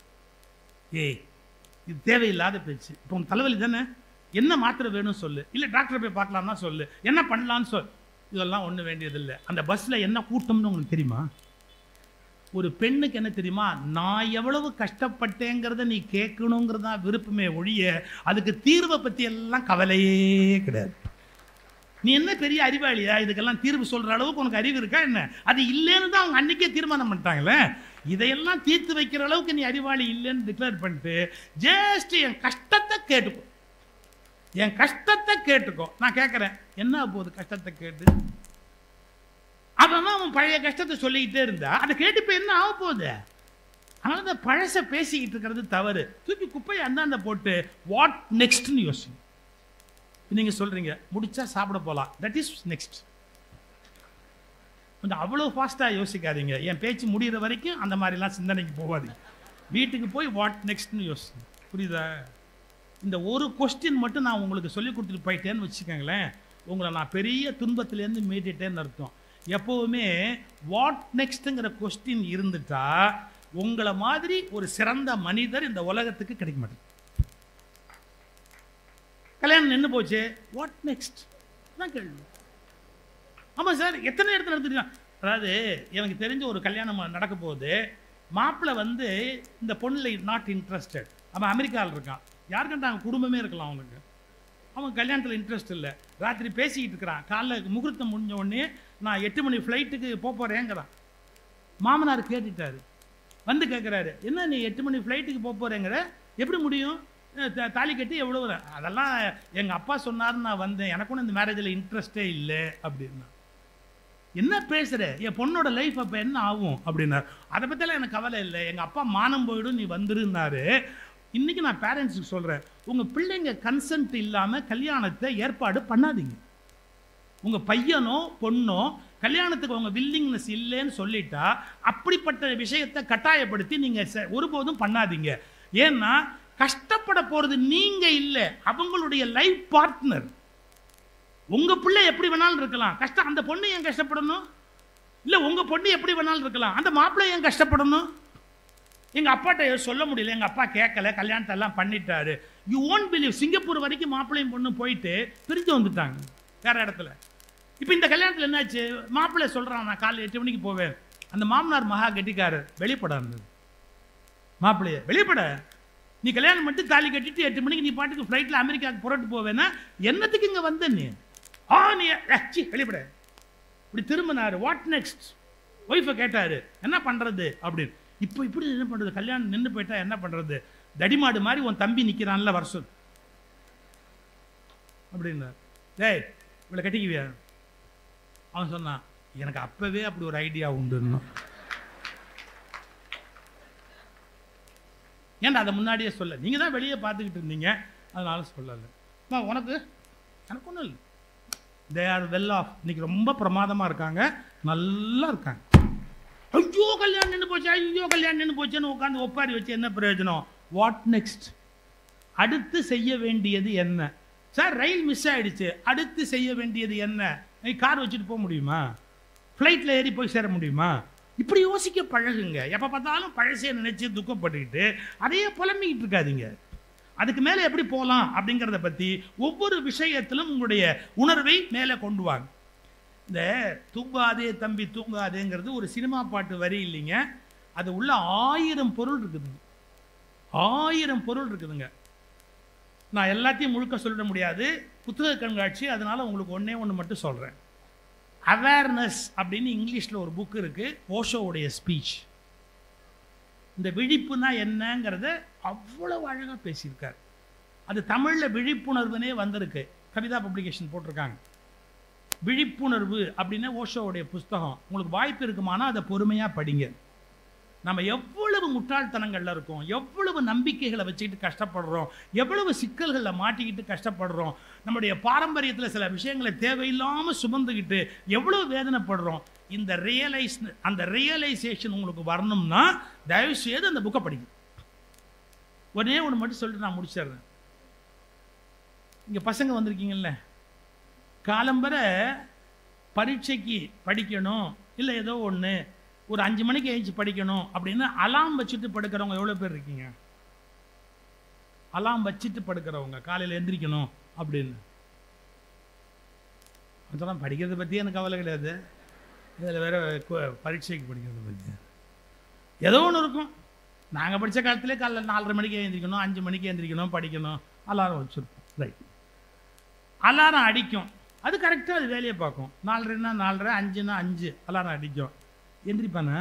ஏய் இது தேவையில்லாத பேச்சு. இப்போ உன் தலைவலி தானே, என்ன மாத்திரை வேணும்னு சொல்லு, இல்லை டாக்டரை போய் பார்க்கலாம்னா சொல்லு, என்ன பண்ணலான்னு சொல். இதெல்லாம் ஒன்றும் வேண்டியதில்லை. அந்த பஸ்ஸில் என்ன கூட்டம்னு உங்களுக்கு தெரியுமா? ஒரு பெண்ணுக்கு என்ன தெரியுமா, நான் எவ்வளவு கஷ்டப்பட்டேங்கிறத நீ கேட்கணுங்கிறதா விருப்பமே ஒழிய அதுக்கு தீர்வை பற்றி எல்லாம் கவலையே கிடையாது. நீ என்ன பெரிய அறிவாளியா, இதுக்கெல்லாம் தீர்வு சொல்ற அளவுக்கு உனக்கு அறிவு இருக்கா என்ன? அது இல்லைன்னு தான் அவங்க அன்னைக்கே தீர்மானம் பண்ணிட்டாங்களே. இதையெல்லாம் தீர்த்து வைக்கிற அளவுக்கு நீ அறிவாளி இல்லைன்னு டிக்ளேர் பண்ணிட்டு ஜஸ்ட் என் கஷ்டத்தை கேட்டுக்கோ, என் கஷ்டத்தை கேட்டுக்கோ. நான் கேட்குறேன், என்ன போகுது கஷ்டத்தை கேட்டு? அதான் அவன் பழைய கஷ்டத்தை சொல்லிக்கிட்டே இருந்தா அதை கேட்டு இப்போ என்ன ஆக போகுது? அதனால இந்த பழசை பேசிக்கிட்டு இருக்கிறது தவறு. தூக்கி குப்பையை அந்தாண்ட போட்டு வாட் நெக்ஸ்ட்னு யோசிங்க. நீங்கள் சொல்கிறீங்க முடிச்சா சாப்பிட போகலாம், தட் இஸ் நெக்ஸ்ட். கொஞ்சம் அவ்வளோ ஃபாஸ்ட்டாக யோசிக்காதீங்க. என் பேச்சு முடிகிற வரைக்கும் அந்த மாதிரிலாம் சிந்தனைக்கு போகாதீங்க. வீட்டுக்கு போய் வாட் நெக்ஸ்ட்னு யோசிங்க. புரியுதா? இந்த ஒரு கொஸ்டின் மட்டும் நான் உங்களுக்கு சொல்லி கொடுத்துட்டு போயிட்டேன்னு வச்சுக்கோங்களேன், உங்களை நான் பெரிய துன்பத்திலேருந்து மீட்டிட்டேன்னு அர்த்தம். எப்போவுமே வாட் நெக்ஸ்ட்டுங்கிற கொஸ்டின் இருந்துட்டா உங்களை மாதிரி ஒரு சிறந்த மனிதர் இந்த உலகத்துக்கு கிடைக்க மாட்டேன். கல்யாணம் நின்று போச்சு, வாட் நெக்ஸ்ட் தான் கேள்வி. ஆமாம் சார், எத்தனை இடத்துல எடுத்துக்கலாம். அதாவது எனக்கு தெரிஞ்ச ஒரு கல்யாணம் நடக்க போகுது. மாப்பிள்ளை வந்து இந்த பொண்ணில் நாட் இன்ட்ரெஸ்டட். அவன் அமெரிக்காவில் இருக்கான். யாருக்கிட்ட அவன் குடும்பமே இருக்கலாம் அவனுக்கு. அவன் கல்யாணத்தில் இன்ட்ரெஸ்ட் இல்லை. ராத்திரி பேசிக்கிட்டு இருக்கிறான். காலைல முகூர்த்தம் முடிஞ்ச உடனே நான் 8 மணி ஃப்ளைட்டுக்கு போகிறேங்கிறான். மாமனார் கேட்டுட்டாரு, வந்து கேட்குறாரு, என்ன நீ 8 மணி ஃப்ளைட்டுக்கு போகிறேங்கிற, எப்படி முடியும், தாலி கட்டி எவ்வளோ? அதெல்லாம் எங்கள் அப்பா சொன்னார்னு நான் வந்தேன், எனக்கு ஒன்றும் இந்த மேரேஜில் இன்ட்ரெஸ்டே இல்லை அப்படின்னா. என்ன பேசுகிற, என் பொண்ணோட லைஃப் அப்போ என்ன ஆகும் அப்படின்னார். அதை பற்றிலாம் எனக்கு கவலை இல்லை, எங்கள் அப்பா மானம் போயிடும், நீ வந்துருந்தாரு. இன்றைக்கி நான் பேரண்ட்ஸுக்கு சொல்கிறேன், உங்கள் பிள்ளைங்க கன்சென்ட் இல்லாமல் கல்யாணத்தை ஏற்பாடு பண்ணாதீங்க. உங்கள் பையனோ பொண்ணோ கல்யாணத்துக்கு அவங்க வில்லிங்னஸ் இல்லைன்னு சொல்லிட்டா அப்படிப்பட்ட விஷயத்தை கட்டாயப்படுத்தி நீங்கள் ஒருபோதும் பண்ணாதீங்க. ஏன்னா கஷ்டப்பட போகிறது நீங்கள் இல்லை, அவங்களுடைய லைஃப் பார்ட்னர். உங்கள் பிள்ளை எப்படி வேணாலும் இருக்கலாம், கஷ்டம் அந்த பொண்ணு ஏன் கஷ்டப்படணும்? இல்லை உங்கள் பொண்ணு எப்படி வேணாலும் இருக்கலாம், அந்த மாப்பிள்ளை ஏன் கஷ்டப்படணும்? எங்கள் அப்பாட்ட சொல்ல முடியல, எங்கள் அப்பா கேட்கல, கல்யாணத்தை எல்லாம் பண்ணிட்டாரு. யூ ஓன்ட் பிலீவ், சிங்கப்பூர் வரைக்கும் மாப்பிள்ளையும் பொண்ணு போயிட்டு பிரிஞ்சு வந்துட்டாங்க வேற இடத்துல. இப்போ இந்த கல்யாணத்தில் என்னாச்சு, மாப்பிள்ளை சொல்கிறான் நான் காலையில் 8 மணிக்கு போவேன். அந்த மாமனார் மகா கெட்டிக்காரர் வெளிப்பட இருந்தது. மாப்பிள்ளைய வெளிப்பட, நீ கல்யாணம் மட்டும் தாலி கட்டிட்டு 8 மணிக்கு நீ பாட்டுக்கு ஃப்ளைட்டில் அமெரிக்காவுக்கு புறட்டு போவேன்னா என்னத்துக்கு இங்கே வந்த நீ? நீ வெளிப்பட. இப்படி திரும்பினாரு, வாட் நெக்ஸ்ட்? ஒய்ஃபை கேட்டாரு, என்ன பண்ணுறது அப்படின்னு. இப்போ இப்படி என்ன பண்ணுறது, கல்யாணம் நின்று போயிட்டா என்ன பண்ணுறது? தடிமாடு மாதிரி உன் தம்பி நிற்கிறான்ல வருஷம் அப்படின்னார். டேய் இவளை கட்டிக்குவியா? அவன் சொன்னான், எனக்கு அப்பவே அப்படி ஒரு ஐடியா உண்டுன்னு. ஏன்டா அதை முன்னாடியே சொல்ல, நீங்கள் தான் வெளியே பார்த்துக்கிட்டு இருந்தீங்க அதனால சொல்லலை. உனக்கு எனக்கு ஒன்றும் இல்லை, தே ஆர் வெல் ஆஃப், இன்னைக்கு ரொம்ப பிரமாதமாக இருக்காங்க, நல்லா இருக்காங்க. ஐயோ கல்யாணம் நின்று போச்சு, ஐயோ கல்யாணம் நின்று போச்சுன்னு உட்காந்து ஒப்பாரி வச்சு என்ன பிரயோஜனம்? What next? அடுத்து செய்ய வேண்டியது என்ன? சார் ரயில் மிஸ் ஆகிடுச்சு, அடுத்து செய்ய வேண்டியது என்ன? கார் வச்சுட்டு போக முடியுமா? ஃப்ளைட்டில் ஏறி போய் சேர முடியுமா? இப்படி யோசிக்க பழகுங்க. எப்போ பார்த்தாலும் பழசையை நினைச்சு துக்கப்பட்டுக்கிட்டு அதையே புலம்பிக்கிட்டு இருக்காதீங்க. அதுக்கு மேலே எப்படி போகலாம் அப்படிங்கிறத பற்றி ஒவ்வொரு விஷயத்திலும் உங்களுடைய உணர்வை மேலே கொண்டு வாங்க. இந்த தூங்காதே தம்பி தூங்காதேங்கிறது ஒரு சினிமா பாட்டு வரி இல்லைங்க, அது உள்ள 1000 பொருள் இருக்குதுங்க. 1000 பொருள் இருக்குதுங்க. நான் எல்லாத்தையும் முழுக்க சொல்லிட முடியாது, புத்தக கண்காட்சி, அதனால் உங்களுக்கு ஒன்று மட்டும் சொல்கிறேன். அவேர்னஸ் அப்படின்னு இங்கிலீஷில் ஒரு புக் இருக்குது, ஓஷோவுடைய ஸ்பீச். இந்த விழிப்புனா என்னங்கிறத அவ்வளவு அழகாக பேசியிருக்கார். அது தமிழில் விழிப்புணர்வுனே வந்திருக்கு, கவிதா பப்ளிகேஷன் போட்டிருக்காங்க. விழிப்புணர்வு அப்படின்னு ஓஷோவுடைய புஸ்தகம். உங்களுக்கு வாய்ப்பு இருக்குமானா அதை பொறுமையாக படிங்க. நம்ம எவ்வளவு முட்டாள்தனங்களில் இருக்கோம், எவ்வளவு நம்பிக்கைகளை வச்சுக்கிட்டு கஷ்டப்படுறோம், எவ்வளவு சிக்கல்களில் மாட்டிக்கிட்டு கஷ்டப்படுறோம், நம்முடைய பாரம்பரியத்தில் சில விஷயங்களை தேவையில்லாமல் சுமந்துக்கிட்டு எவ்வளவு வேதனைப்படுறோம். இந்த அந்த ரியலைசேஷன் உங்களுக்கு வரணும்னா தயவு செய்து அந்த புக்கை படிங்க. ஒரே ஒன்று மட்டும் சொல்லிட்டு நான் முடிச்சிடுறேன். இங்கே பசங்க வந்திருக்கீங்கல்ல, காலம்பரை பரீட்சைக்கு படிக்கணும், இல்லை ஏதோ ஒன்று ஒரு 5 மணிக்கு எழுந்து படிக்கணும் அப்படின்னு அலாம் வச்சுட்டு படுக்கிறவங்க எவ்வளோ பேர் இருக்கீங்க? அலாம் வச்சுட்டு படுக்கிறவங்க, காலையில் எந்திரிக்கணும் அப்படின்னு. அதெல்லாம் படிக்கிறத பற்றி எனக்கு கவலை கிடையாது, இதில் வேறு பரீட்சைக்கு படிக்கிறத பற்றி ஏதோ ஒன்று இருக்கும். நாங்கள் படித்த காலத்திலே காலையில் 4:30 மணிக்கு எழுந்திரிக்கணும், 5 மணிக்கு எழுந்திரிக்கணும், படிக்கணும், அலாரம் வச்சுருப்போம். ரைட், அலாரம் அடிக்கும், அது கரெக்டாக அது வேலையை பார்க்கும். 4:30னா 4:30, 5னா 5 அலாரம் அடிக்கும். எந்திரிப்பானா?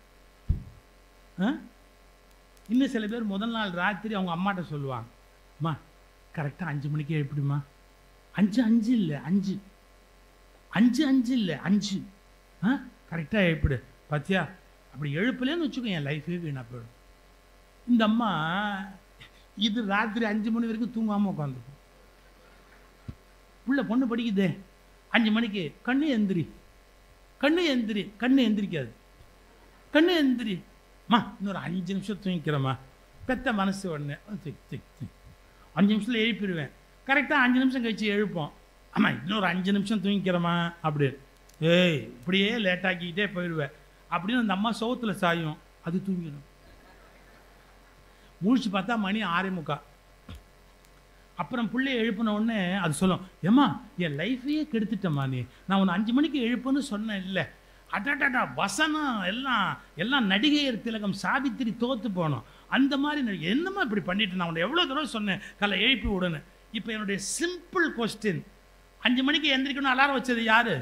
இன்னும் சில பேர் முதல் நாள் ராத்திரி அவங்க அம்மாட்ட சொல்லுவாங்க, அம்மா கரெக்டாக 5 மணிக்கு எப்படிம்மா? 5 இல்லை 5, 5 இல்லை 5, கரெக்டாக எப்படி பார்த்தியா? அப்படி எழுப்பலேன்னு வச்சுக்கோ, என் லைஃபே வீணாக போயிடும். இந்த அம்மா இது ராத்திரி 5 மணி வரைக்கும் தூங்காமல் உட்காந்துருக்கும். புள்ள பொண்ணு படிக்குதே 5 மணிக்கு, கண்ணு எந்திரி, கண்ணு எந்திரி, கண்ணு எந்திரிக்காது, கண்ணு எந்திரிம்மா, இன்னொரு 5 நிமிஷம் தூங்கிக்கிறேம்மா. பெத்த மனசு உடனே 5 நிமிஷத்தில் எழுப்பிடுவேன். கரெக்டாக 5 நிமிஷம் கழிச்சு எழுப்போம், அம்மா இன்னொரு 5 நிமிஷம் தூங்கிக்கிறேம்மா அப்படின்னு. ஏய் இப்படியே லேட்டாக்கிக்கிட்டே போயிடுவேன் அப்படின்னு அந்த அம்மா சோத்தில் சாயும், அது தூங்கிடும். முழிச்சு பார்த்தா மணி 6:45. அப்புறம் பிள்ளைய எழுப்பின உடனே அது சொல்லும், ஏம்மா என் லைஃபையே கெடுத்துட்டம்மா, நீ நான் உன்னை 5 மணிக்கு எழுப்புன்னு சொன்னேன் இல்லை? அடாடாடா வசனம் எல்லாம் நடிகையர் திலகம் சாவித்திரி தோற்று போனோம் அந்த மாதிரி. என்னம்மா இப்படி பண்ணிட்டு, நான் உன்னை எவ்வளோ தடவை சொன்னேன் காலை எழுப்பி விடுன்னு. இப்போ என்னுடைய சிம்பிள் கொஸ்டின், 5 மணிக்கு எந்திரிக்கணும் அலாரம் வச்சது யாரு?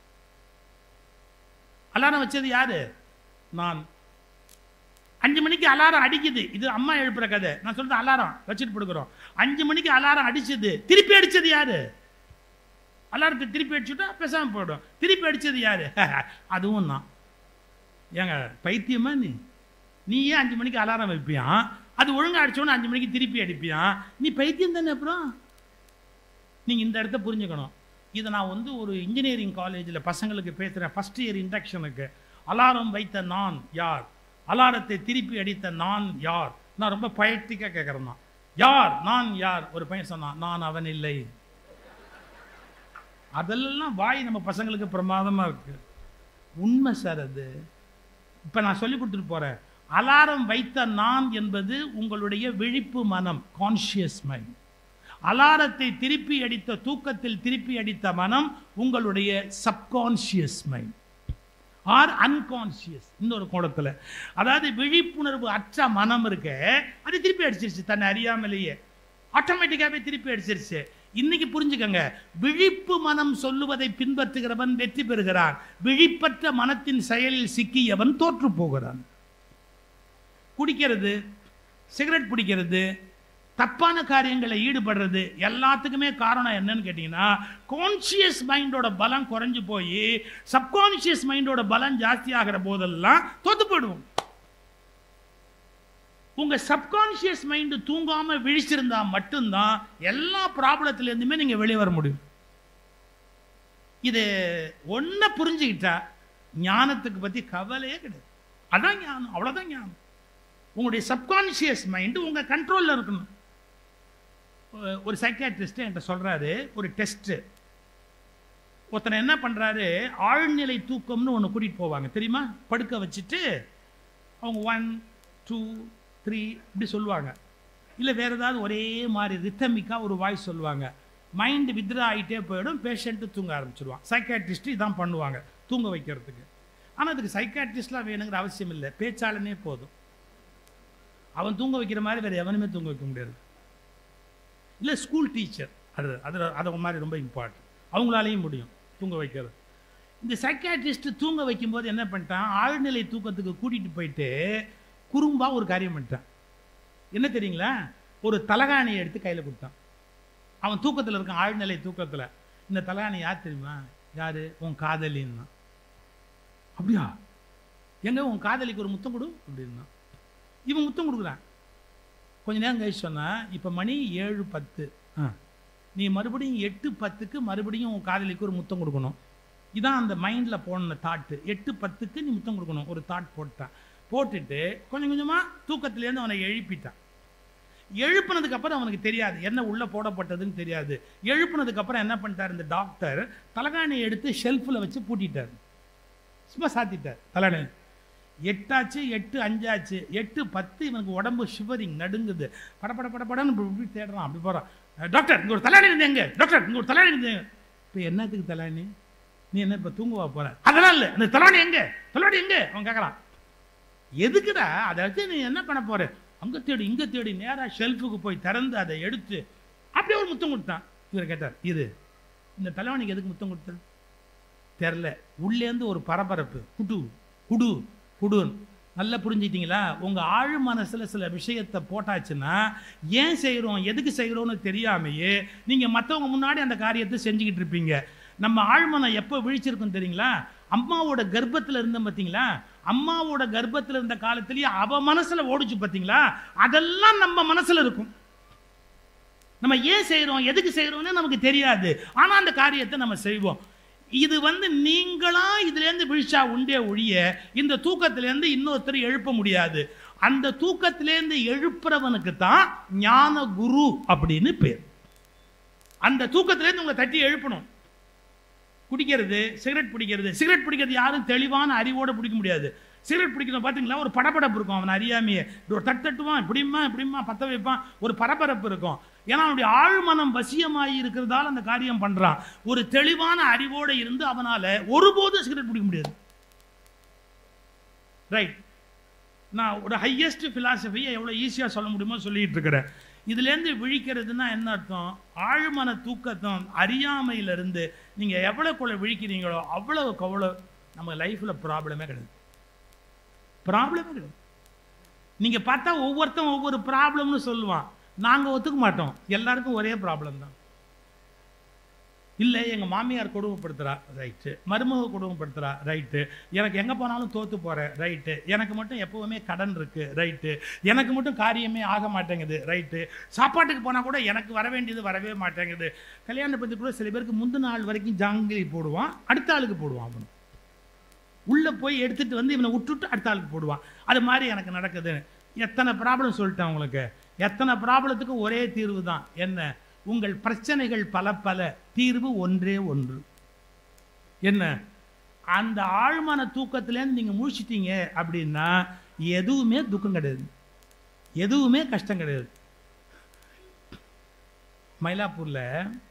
அலாரம் வச்சது யாரு? நான். 5 மணிக்கு அலாரம் அடிக்குது, இது அம்மா எழுப்புற கதை, நான் சொல்றது அலாரம் வச்சுட்டு படுக்கிறோம். 5 மணிக்கு அலாரம் அடிச்சது, திருப்பி அடிச்சது யாரு? அலாரத்தை திருப்பி அடிச்சுட்டா பேசாமல் போயிடும். திருப்பி அடித்தது யார்? அதுவும் தான். ஏங்க பைத்தியமா நீயே 5 மணிக்கு அலாரம் வைப்பியான், அது ஒழுங்காக அடிச்சோன்னு 5 மணிக்கு திருப்பி அடிப்பியான், நீ பைத்தியம் தானே. அப்புறம் நீங்கள் இந்த இடத்த புரிஞ்சுக்கணும். இதை நான் ஒரு இன்ஜினியரிங் காலேஜில் பசங்களுக்கு பேசுகிறேன். First year இண்டக்ஷனுக்கு. அலாரம் வைத்த நான் யார்? அலாரத்தை திருப்பி அடித்த நான் யார்? நான் ரொம்ப பயட்டிக்காக கேட்குறேன் தான். யார்? நான் யார்? ஒரு பையன் சொன்னான், நான் அவன் இல்லை. அதெல்லாம் வாய் நம்ம பசங்களுக்கு பிரமாதமாக இருக்கு. உண்மை சார் அது. இப்போ நான் சொல்லி கொடுத்துட்டு போகிறேன். அலாரம் வைத்த நான் என்பது உங்களுடைய விழிப்பு மனம், கான்ஷியஸ் மைண்ட். அலாரத்தை திருப்பி அடித்த, தூக்கத்தில் திருப்பி அடித்த மனம் உங்களுடைய சப்கான்ஷியஸ் மைண்ட் ஆர் அன்கான்ஷியஸ். இன்னொரு கோணத்தில், அதாவது விழிப்புணர்வு அற்ற மனம் இருக்க, அது திருப்பி அடிச்சிருச்சு தன்னை அறியாமலேயே, ஆட்டோமேட்டிக்காகவே திருப்பி அடிச்சிருச்சு. இன்னைக்கு புரிஞ்சுக்கங்க, விழிப்பு மனம் சொல்லுவதை பின்பற்றுகிறவன் வெற்றி பெறுகிறான், விழிப்பற்ற மனத்தின் செயலில் சிக்கியவன் தோற்று போகிறான். குடிக்கிறது, சிகரெட் பிடிக்கிறது, தப்பான காரியங்களை ஈடுபடுறது எல்லாத்துக்குமே காரணம் என்னன்னு கேட்டீங்கன்னா, கான்சியஸ் மைண்டோட பலம் குறைஞ்சு போய் சப்கான்சியஸ் மைண்டோட பலம் ஜாஸ்தி ஆகிற போதெல்லாம் தோத்து போயிடுவோம். உங்க சப்கான்சியஸ் மைண்ட் தூங்காம விழிச்சிருந்தா மட்டும்தான் எல்லா ப்ராப்ளத்துல இருந்துமே நீங்க வெளியே வர முடியும். இது ஒன்ன புரிஞ்சுக்கிட்டா ஞானத்துக்கு பத்தி கவலையே கிடையாது. அதான் ஞானம், அவ்வளவுதான் ஞானம். உங்களுடைய சப்கான்சியஸ் மைண்ட் உங்க கண்ட்ரோல்ல இருக்கணும். ஒரு சைக்கியாட்ரிஸ்ட் என்கிட்ட சொல்றாரு, ஒரு டெஸ்ட். ஒருத்தனை என்ன பண்றாரு, ஆழ்நிலை தூக்கம்னு ஒன்று கூட்டிட்டு போவாங்க தெரியுமா? படுக்க வச்சுட்டு அவங்க 1 2 3 இப்படி சொல்லுவாங்க. இல்லை வேற ஏதாவது ஒரே மாதிரி ரித்தமிக்காக ஒரு வாய்ஸ் சொல்லுவாங்க. மைண்டு வித்ரா ஆகிட்டே போயிடும், பேஷண்ட்டு தூங்க ஆரம்பிச்சிடுவான். சைக்காட்ரிஸ்ட்டு இதான் பண்ணுவாங்க தூங்க வைக்கிறதுக்கு. ஆனால் அதுக்கு சைக்காட்ரிஸ்ட்லாம் வேணுங்கிற அவசியம் இல்லை, பேச்சாளனே போதும். அவன் தூங்க வைக்கிற மாதிரி வேறு எவனுமே தூங்க வைக்க முடியாது. இல்லை ஸ்கூல் டீச்சர், அது மாதிரி ரொம்ப இம்பார்ட்டன்ட், அவங்களாலேயும் முடியும் தூங்க வைக்கிறது. இந்த சைக்காட்ரிஸ்ட்டு தூங்க வைக்கும்போது என்ன பண்ணிட்டான், ஆழ்நிலை தூக்கத்துக்கு கூட்டிகிட்டு போயிட்டு குறும்பா ஒரு காரியம் பண்ணிட்டான். என்ன தெரியுங்களா? ஒரு தலகாணியை எடுத்து கையில் கொடுத்தான். அவன் தூக்கத்தில் இருக்கான், ஆழ்நிலை தூக்கத்தில். இந்த தலகாணி யார் தெரியுமா? யார்? உன் காதலின்னா. அப்படியா? எங்க உன் காதலிக்கு ஒரு முத்தம் கொடு அப்படின்னா. இவன் முத்தம் கொடுக்குறான். கொஞ்ச நேரம் கழிச்சு சொன்னா, இப்போ மணி 7:10, நீ மறுபடியும் 8:10க்கு மறுபடியும் உன் காதலிக்கு ஒரு முத்தம் கொடுக்கணும். இதான் அந்த மைண்டில் போன தாட்டு. 8:10க்கு நீ முத்தம் கொடுக்கணும் ஒரு தாட் போட்டான். போட்டுட்டு கொஞ்சம் கொஞ்சமாக தூக்கத்திலேருந்து அவனை எழுப்பிட்டான். எழுப்பினதுக்கு அப்புறம் அவனுக்கு தெரியாது என்ன உள்ள போடப்பட்டதுன்னு தெரியாது. எழுப்பினதுக்கு அப்புறம் என்ன பண்ணிட்டார் இந்த டாக்டர், தலகாணியை எடுத்து ஷெல்ஃபில் வச்சு பூட்டிட்டார், சும்மா சாத்திட்டார் தலகாணி. 8 ஆச்சு, 8 5 ஆச்சு, 8:10 இவனுக்கு உடம்பு ஷிவரிங் நடுங்குது. படப்படன்னு இப்படி தேடுறான். அப்படி போகிறான். டாக்டர் இங்கே ஒரு தலாணி இருந்தேங்க, டாக்டர் இங்கே ஒரு தலாணி இருந்தேங்க. இப்போ என்னத்துக்கு தலாணி? நீ என்ன இப்போ தூங்குவா போற? அதெல்லாம் இல்லை, இந்த தலாணி எங்கே? தலாணி எங்கே? அவன் கேட்குறான். எதுக்குடா அதை வச்சு நீ என்ன பண்ண போற? அங்கே தேடி இங்கே தேடி நேராக ஷெல்ஃபுக்கு போய் திறந்து அதை எடுத்து அப்படியே ஒரு முத்தம் கொடுத்தான். இவர் கேட்டார், இது இந்த தலைவனிக்கு எதுக்கு முத்தம் கொடுத்த? தெரில. உள்ளேருந்து ஒரு பரபரப்பு, குடு குடு குடுன்னு. நல்லா புரிஞ்சுக்கிட்டீங்களா? உங்கள் ஆழ் மனசில் சில விஷயத்தை போட்டாச்சுன்னா ஏன் செய்கிறோம் எதுக்கு செய்கிறோன்னு தெரியாமையே நீங்கள் மற்றவங்க முன்னாடி அந்த காரியத்தை செஞ்சுக்கிட்டு இருப்பீங்க. நம்ம ஆழ்மனம் எப்போ விழிச்சிருக்கும் தெரியுங்களா? அம்மாவோட கர்ப்பத்தில் இருந்த பார்த்தீங்களா? அம்மாவோட கர்ப்பத்தில் இருந்த காலத்திலேயே அவ மனசில் ஓடிச்சு பார்த்தீங்களா? அதெல்லாம் நம்ம மனசில் இருக்கும். நம்ம ஏன் செய்கிறோம் எதுக்கு செய்கிறோம்னு நமக்கு தெரியாது, ஆனால் அந்த காரியத்தை நம்ம செய்வோம். இது நீங்களா இதுலேருந்து விழிச்சா உண்டே ஒழிய இந்த தூக்கத்திலேருந்து இன்னொருத்தர் எழுப்ப முடியாது. அந்த தூக்கத்திலேருந்து எழுப்புறவனுக்கு தான் ஞான குரு அப்படின்னு பேர். அந்த தூக்கத்திலேருந்து உங்களை தட்டி எழுப்பணும். குடிக்கிறது, சிகரெட் பிடிக்கிறது யாரும் தெளிவான அறிவோடு பிடிக்க முடியாது. சிகரெட் பிடிக்கணும் பார்த்தீங்களா, ஒரு படபடப்பு இருக்கும். அவன் அறியாமையே ஒரு தட்டுவான், இப்படிமா பற்ற வைப்பான், ஒரு பரபரப்பு இருக்கும். ஏன்னா அவனுடைய ஆழ்மனம் வசியமாகி இருக்கிறதால அந்த காரியம் பண்ணுறான். ஒரு தெளிவான அறிவோடு இருந்து அவனால் ஒருபோதும் சிகரெட் பிடிக்க முடியாது. ரைட். நான் ஒரு ஹையஸ்ட் ஃபிலாசபியை எவ்வளோ ஈஸியாக சொல்ல முடியுமோ சொல்லிகிட்டு இருக்கிறேன். இதுலேருந்து விழிக்கிறதுனா என்ன அர்த்தம்? ஆழ்மன தூக்கத்தம் அறியாமையிலிருந்து நீங்கள் எவ்வளோக்குள்ள விழிக்கிறீங்களோ அவ்வளோக்கு அவ்வளோ நம்ம லைஃப்பில் ப்ராப்ளமே கிடையாது. நீங்கள் பார்த்தா ஒவ்வொருத்தன் ஒவ்வொரு ப்ராப்ளம்னு சொல்லுவான். நாங்கள் ஒத்துக்க மாட்டோம், எல்லாருக்கும் ஒரே ப்ராப்ளம் தான். இல்லை எங்கள் மாமியார் கொடுமைப்படுத்துகிறா, ரைட்டு. மருமக கொடுமைப்படுத்துகிறா, ரைட்டு. எனக்கு எங்கே போனாலும் தோற்று போகிறேன், ரைட்டு. எனக்கு மட்டும் எப்போவுமே கடன் இருக்குது, ரைட்டு. எனக்கு மட்டும் காரியமே ஆக மாட்டேங்குது, ரைட்டு. சாப்பாட்டுக்கு போனால் கூட எனக்கு வர வேண்டியது வரவே மாட்டேங்குது. கல்யாண பற்றி கூட சில பேருக்கு முந்தின நாள் வரைக்கும் ஜாங்கிலி போடுவான், அடுத்த ஆளுக்கு போடுவான். அவனு உள்ளே போய் எடுத்துகிட்டு வந்து இவனை விட்டுட்டு அடுத்த ஆளுக்கு போடுவான். அது மாதிரி எனக்கு நடக்குது. எத்தனை ப்ராப்ளம் சொல்லிட்டேன் உங்களுக்கு. எத்தனை ப்ராப்ளத்துக்கு ஒரே தீர்வு தான். என்ன? உங்கள் பிரச்சனைகள் பல பல, தீர்வு ஒன்றே ஒன்று. என்ன? அந்த ஆழ்மான தூக்கத்திலேருந்து நீங்கள் முழிச்சிட்டீங்க அப்படின்னா எதுவுமே துக்கம் கிடையாது, எதுவுமே கஷ்டம் கிடையாது. மயிலாப்பூரில்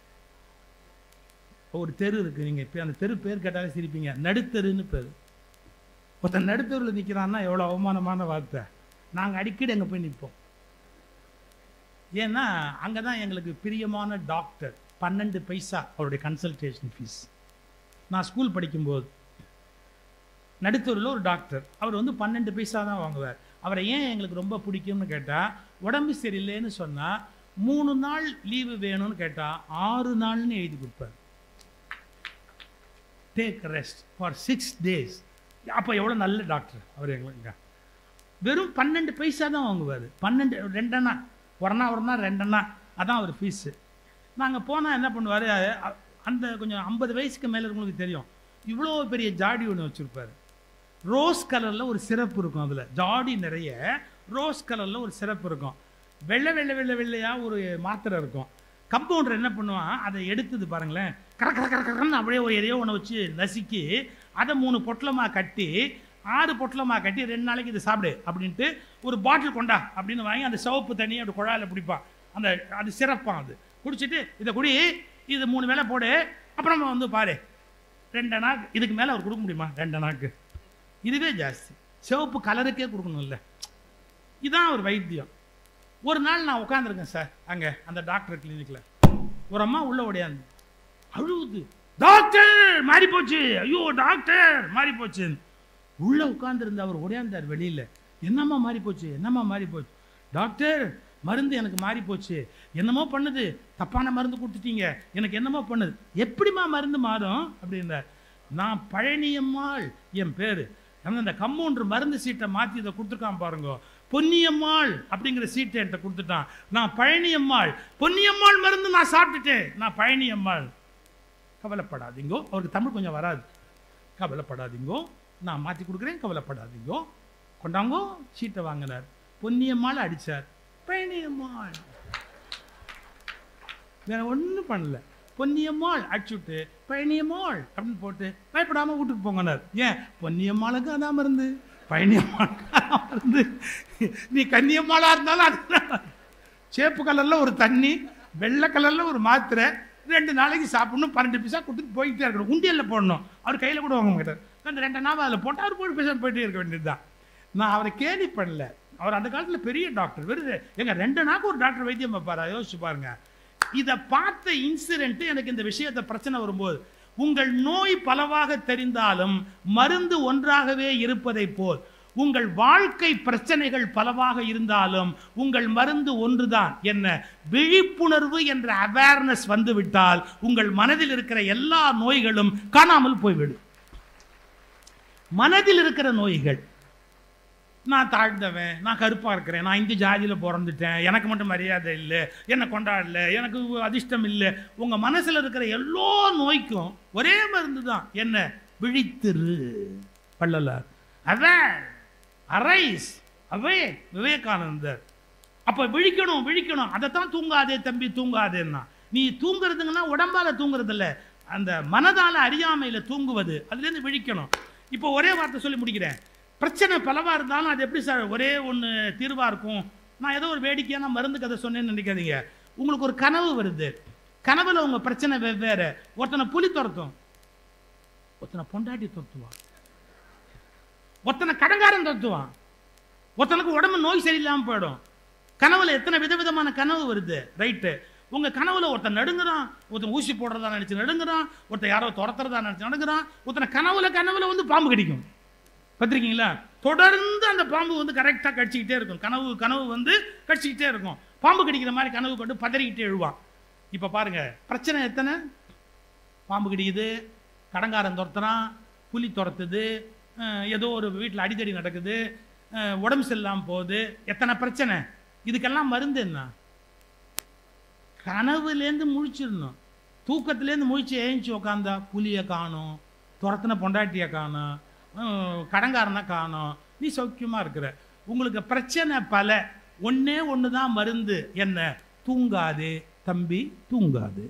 ஒரு தெரு இருக்குது. நீங்கள் இப்போ அந்த தெரு பேர் கேட்டாலே சிரிப்பீங்க. நடுத்தருன்னு பேர். ஒருத்தன் நடுத்தருவில் நிற்கிறான்னா எவ்வளோ அவமானமான வார்த்தை. நாங்கள் அடிக்கடி அங்கே போய் நிற்போம். ஏன்னா அங்கே தான் எங்களுக்கு பிரியமான டாக்டர். 12 பைசா அவருடைய கன்சல்டேஷன் ஃபீஸ். நான் ஸ்கூல் படிக்கும்போது நடுத்தூரில் ஒரு டாக்டர், அவர் வந்து 12 பைசா தான் வாங்குவார். அவரை ஏன் எங்களுக்கு ரொம்ப பிடிக்கும்னு கேட்டால், உடம்பு சரியில்லைன்னு சொன்னால் 3 நாள் லீவு வேணும்னு கேட்டால் 6 நாள்னு எழுதி கொடுப்பார். Take rest for 6 days. அப்போ எவ்வளோ நல்ல டாக்டர் அவர். எங்களுக்கு வெறும் 12 பைசா தான் வாங்குவார். 12 2 அண்ணா, ஒரு அண்ணா 2 அண்ணா, அதான் அவர் ஃபீஸு. நாங்கள் போனால் என்ன பண்ணுவார், அந்த கொஞ்சம் 50 வயசுக்கு மேலே இருக்கவங்களுக்கு தெரியும், இவ்வளோ பெரிய ஜாடி ஒன்று வச்சுருப்பார். ரோஸ் கலரில் ஒரு சிறப்பு இருக்கும். அதில் ஜாடி நிறைய ரோஸ் கலரில் ஒரு சிறப்பு இருக்கும். வெள்ளை வெள்ளை வெள்ளை வெள்ளையாக ஒரு மாத்திரை இருக்கும். கம்பவுண்டர் என்ன பண்ணுவான், அதை எடுத்தது பாருங்களேன், கரன்னு அப்படியே ஒரு எதையோ ஒன்று வச்சு நசுக்கி அதை 3 பொட்டலமாக கட்டி 6 பொட்டலமாக கட்டி 2 நாளைக்கு இதை சாப்பிடு அப்படின்ட்டு ஒரு பாட்டில் கொண்டா அப்படின்னு வாங்கி அந்த சிவப்பு தண்ணியை அப்படி குழாயில் பிடிப்பான். அது சிறப்பான். அது குடிச்சிட்டு இதை குடி, இது 3 வேளை போடு, அப்புறம் வந்து பாரு 2 அண்ணாக்கு. இதுக்கு மேலே அவர் கொடுக்க முடியுமா? 2 அண்ணாக்கு இதுவே ஜாஸ்தி. சிவப்பு கலருக்கே கொடுக்கணும்ல. இதுதான் ஒரு வைத்தியம். ஒரு நாள் நான் உட்காந்துருக்கேன் சார் அங்கே அந்த டாக்டர் கிளினிக்கில். ஒரு அம்மா உள்ளே ஓடியாந்து அழுவுது, டாக்டர் மாறி போச்சு, ஐயோ டாக்டர் மாறி போச்சு. உள்ளே உட்காந்துருந்த அவர் ஓடியாந்தார் வெளியில். என்னம்மா மாறி போச்சு, என்னம்மா மாறி போச்சு? டாக்டர் மருந்து எனக்கு மாறி போச்சு, என்னமோ பண்ணுது, தப்பான மருந்து கொடுத்துட்டீங்க, எனக்கு என்னமோ பண்ணுது. எப்படிம்மா மருந்து மாறும் அப்படின்னார். நான் பழனியம்மாள் என் பேர். அந்த கம்பவுண்டர் மருந்து சீட்டை மாற்றி இதை கொடுத்துருக்கான் பாருங்க, பொன்னியம்மாள் அப்படிங்கிற சீட்டை என்கிட்ட கொடுத்துட்டான். நான் பழனியம்மாள், பொன்னியம்மாள் மருந்து நான் சாப்பிட்டுட்டேன், நான் பழனியம்மாள். கவலைப்படாதீங்கோ, அவருக்கு தமிழ் கொஞ்சம் வராது. கவலைப்படாதீங்கோ, நான் மாற்றி கொடுக்குறேன், கவலைப்படாதீங்கோ. கொண்டாங்கோ சீட்டை வாங்கினார். பொன்னியம்மாள் அடித்தார். பழனியம்மாள் வேற ஒன்றும் பண்ணல. பொன்னியம்மாள் அடிச்சுட்டு பழனியம்மாள் அப்படின்னு போட்டு பயப்படாமல் வீட்டுக்கு போங்கனார். ஏன்? பொன்னியம்மாளுக்கு அதான் மருந்து, பழனியம்மாளுக்கு அதான் மருந்து. நீ கன்னியம்மாளாக இருந்தாலும் அது சேப்பு கலரில் ஒரு தண்ணி, வெள்ளை கலரில் ஒரு மாத்திரை, 2 நாளைக்கு சாப்பிடணும், 12 பைசா கொடுத்துட்டு போய்கிட்டே இருக்கணும். உண்டியலில் போடணும். அவர் கையில் கூட வாங்க மாட்டார். அந்த 2 நாள் அதில் போட்டால் அவர் போய் பேச போயிட்டே இருக்க வேண்டியது தான். நான் அவரை கேலி பண்ணல. அவர் அந்த காலத்தில் பெரிய டாக்டர். வெறும் எங்க 2 நாளுக்கு ஒரு டாக்டர் வைத்தியம் பார்ப்பாரா? யோசிச்சு பாருங்க. இதை பார்த்த இன்சிடென்ட் எனக்கு இந்த விஷயத்தை பிரச்சனை வரும்போது, உங்கள் நோய் பலவாக தெரிந்தாலும் மருந்து ஒன்றாகவே இருப்பதை போல் உங்கள் வாழ்க்கை பிரச்சனைகள் பலவாக இருந்தாலும் உங்கள் மருந்து ஒன்றுதான். என்ன? விழிப்புணர்வு என்ற அவேர்னஸ் வந்துவிட்டால் உங்கள் மனதில் இருக்கிற எல்லா நோய்களும் காணாமல் போய்விடும். மனதில் இருக்கிற நோய்கள், நான் தாழ்ந்தவன், நான் கருப்பாக இருக்கிறேன், நான் இந்த ஜாதியில் பிறந்துட்டேன், எனக்கு மட்டும் மரியாதை இல்லை, என்னை கொண்டாடல, எனக்கு அதிர்ஷ்டம் இல்லை, உங்கள் மனசில் இருக்கிற எல்லா நோய்க்கும் ஒரே மருந்து தான். என்ன? விழித்திரு. வள்ளலார். அவேர், அரைஸ், அவே, விவேகானந்தர். அப்போ விழிக்கணும் விழிக்கணும். அதைத்தான் தூங்காதே தம்பி தூங்காதேன்னா. நீ தூங்குறதுங்கன்னா உடம்பால் தூங்குறது இல்லை, அந்த மனதால் அறியாமையில் தூங்குவது. அதுலேருந்து விழிக்கணும். இப்போ ஒரே வார்த்தை சொல்லி முடிக்கிறேன். பிரச்சனை பலவாக இருந்தாலும் அது எப்படி சார் ஒரே ஒன்று தீர்வாக இருக்கும்? நான் ஏதோ ஒரு வேடிக்கையான மருந்து கதை சொன்னேன்னு நினைக்காதீங்க. உங்களுக்கு ஒரு கனவு வருது, கனவுல உங்கள் பிரச்சனை வெவ்வேறு. ஒருத்தனை புலி துரத்தும், ஒருத்தனை பொண்டாட்டி துரத்துவான், ஒருத்தனை கடங்காரன் துரத்துவான், ஒருத்தனுக்கு உடம்பு நோய் சரியில்லாமல் போயிடும். கனவுல எத்தனை விதவிதமான கனவு வருது. ரைட்டு. உங்கள் கனவுல ஒருத்தன் நடுங்குறான், ஒருத்தன் ஊசி போடுறதா நினச்சி நடுங்குறான், ஒருத்தன் யாரோ துரத்துறதா நினச்சி நடுங்குறான், ஒருத்தனை கனவுல வந்து பாம்பு கடிக்கும். பார்த்துருக்கீங்களா? தொடர்ந்து அந்த பாம்பு வந்து கரெக்டாக கடிச்சிக்கிட்டே இருக்கும். கனவு வந்து கடிச்சிக்கிட்டே இருக்கும். பாம்பு கடிக்கிற மாதிரி கனவு கொண்டு பதறிக்கிட்டே எழுவான். இப்போ பாருங்க, பிரச்சனை எத்தனை? பாம்பு கடிக்குது, கடங்காரன் துரத்துறான், புலி துரத்துது, ஏதோ ஒரு வீட்டில் அடிதடி நடக்குது, உடம்பு சரியில்லாமல் போகுது, எத்தனை பிரச்சனை. இதுக்கெல்லாம் மருந்து என்ன? கனவுலேருந்து முழிச்சிடணும். தூக்கத்துலேருந்து முழிச்சு ஏஞ்சி உக்காந்தா புலியை காணும், துரத்தின பொண்டாட்டியை காணும், கடங்காரனை காணும், நீ சௌக்கியமாக இருக்கிற. உங்களுக்கு பிரச்சனை பல, ஒன்னே ஒன்று தான் மருந்து. என்ன? தூங்காது தம்பி, தூங்காது.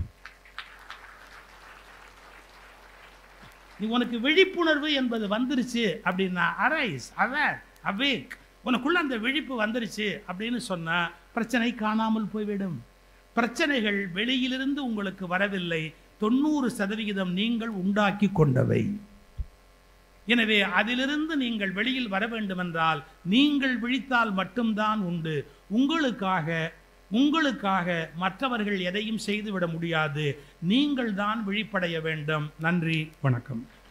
நீ உனக்கு விழிப்புணர்வு என்பது வந்துருச்சு அப்படின்னா, அரைஸ், அவேர், அவேக், உனக்குள்ள அந்த விழிப்பு வந்துருச்சு அப்படின்னு சொன்னா பிரச்சனை காணாமல் போய்விடும். பிரச்சனைகள் வெளியிலிருந்து உங்களுக்கு வரவில்லை, 90% நீங்கள் உண்டாக்கி கொண்டவை. எனவே அதிலிருந்து நீங்கள் வெளியில் வர வேண்டுமென்றால் நீங்கள் விழித்தால் மட்டும்தான் உண்டு. உங்களுக்காக மற்றவர்கள் எதையும் செய்துவிட முடியாது. நீங்கள் தான் விழிப்படைய வேண்டும். நன்றி, வணக்கம்.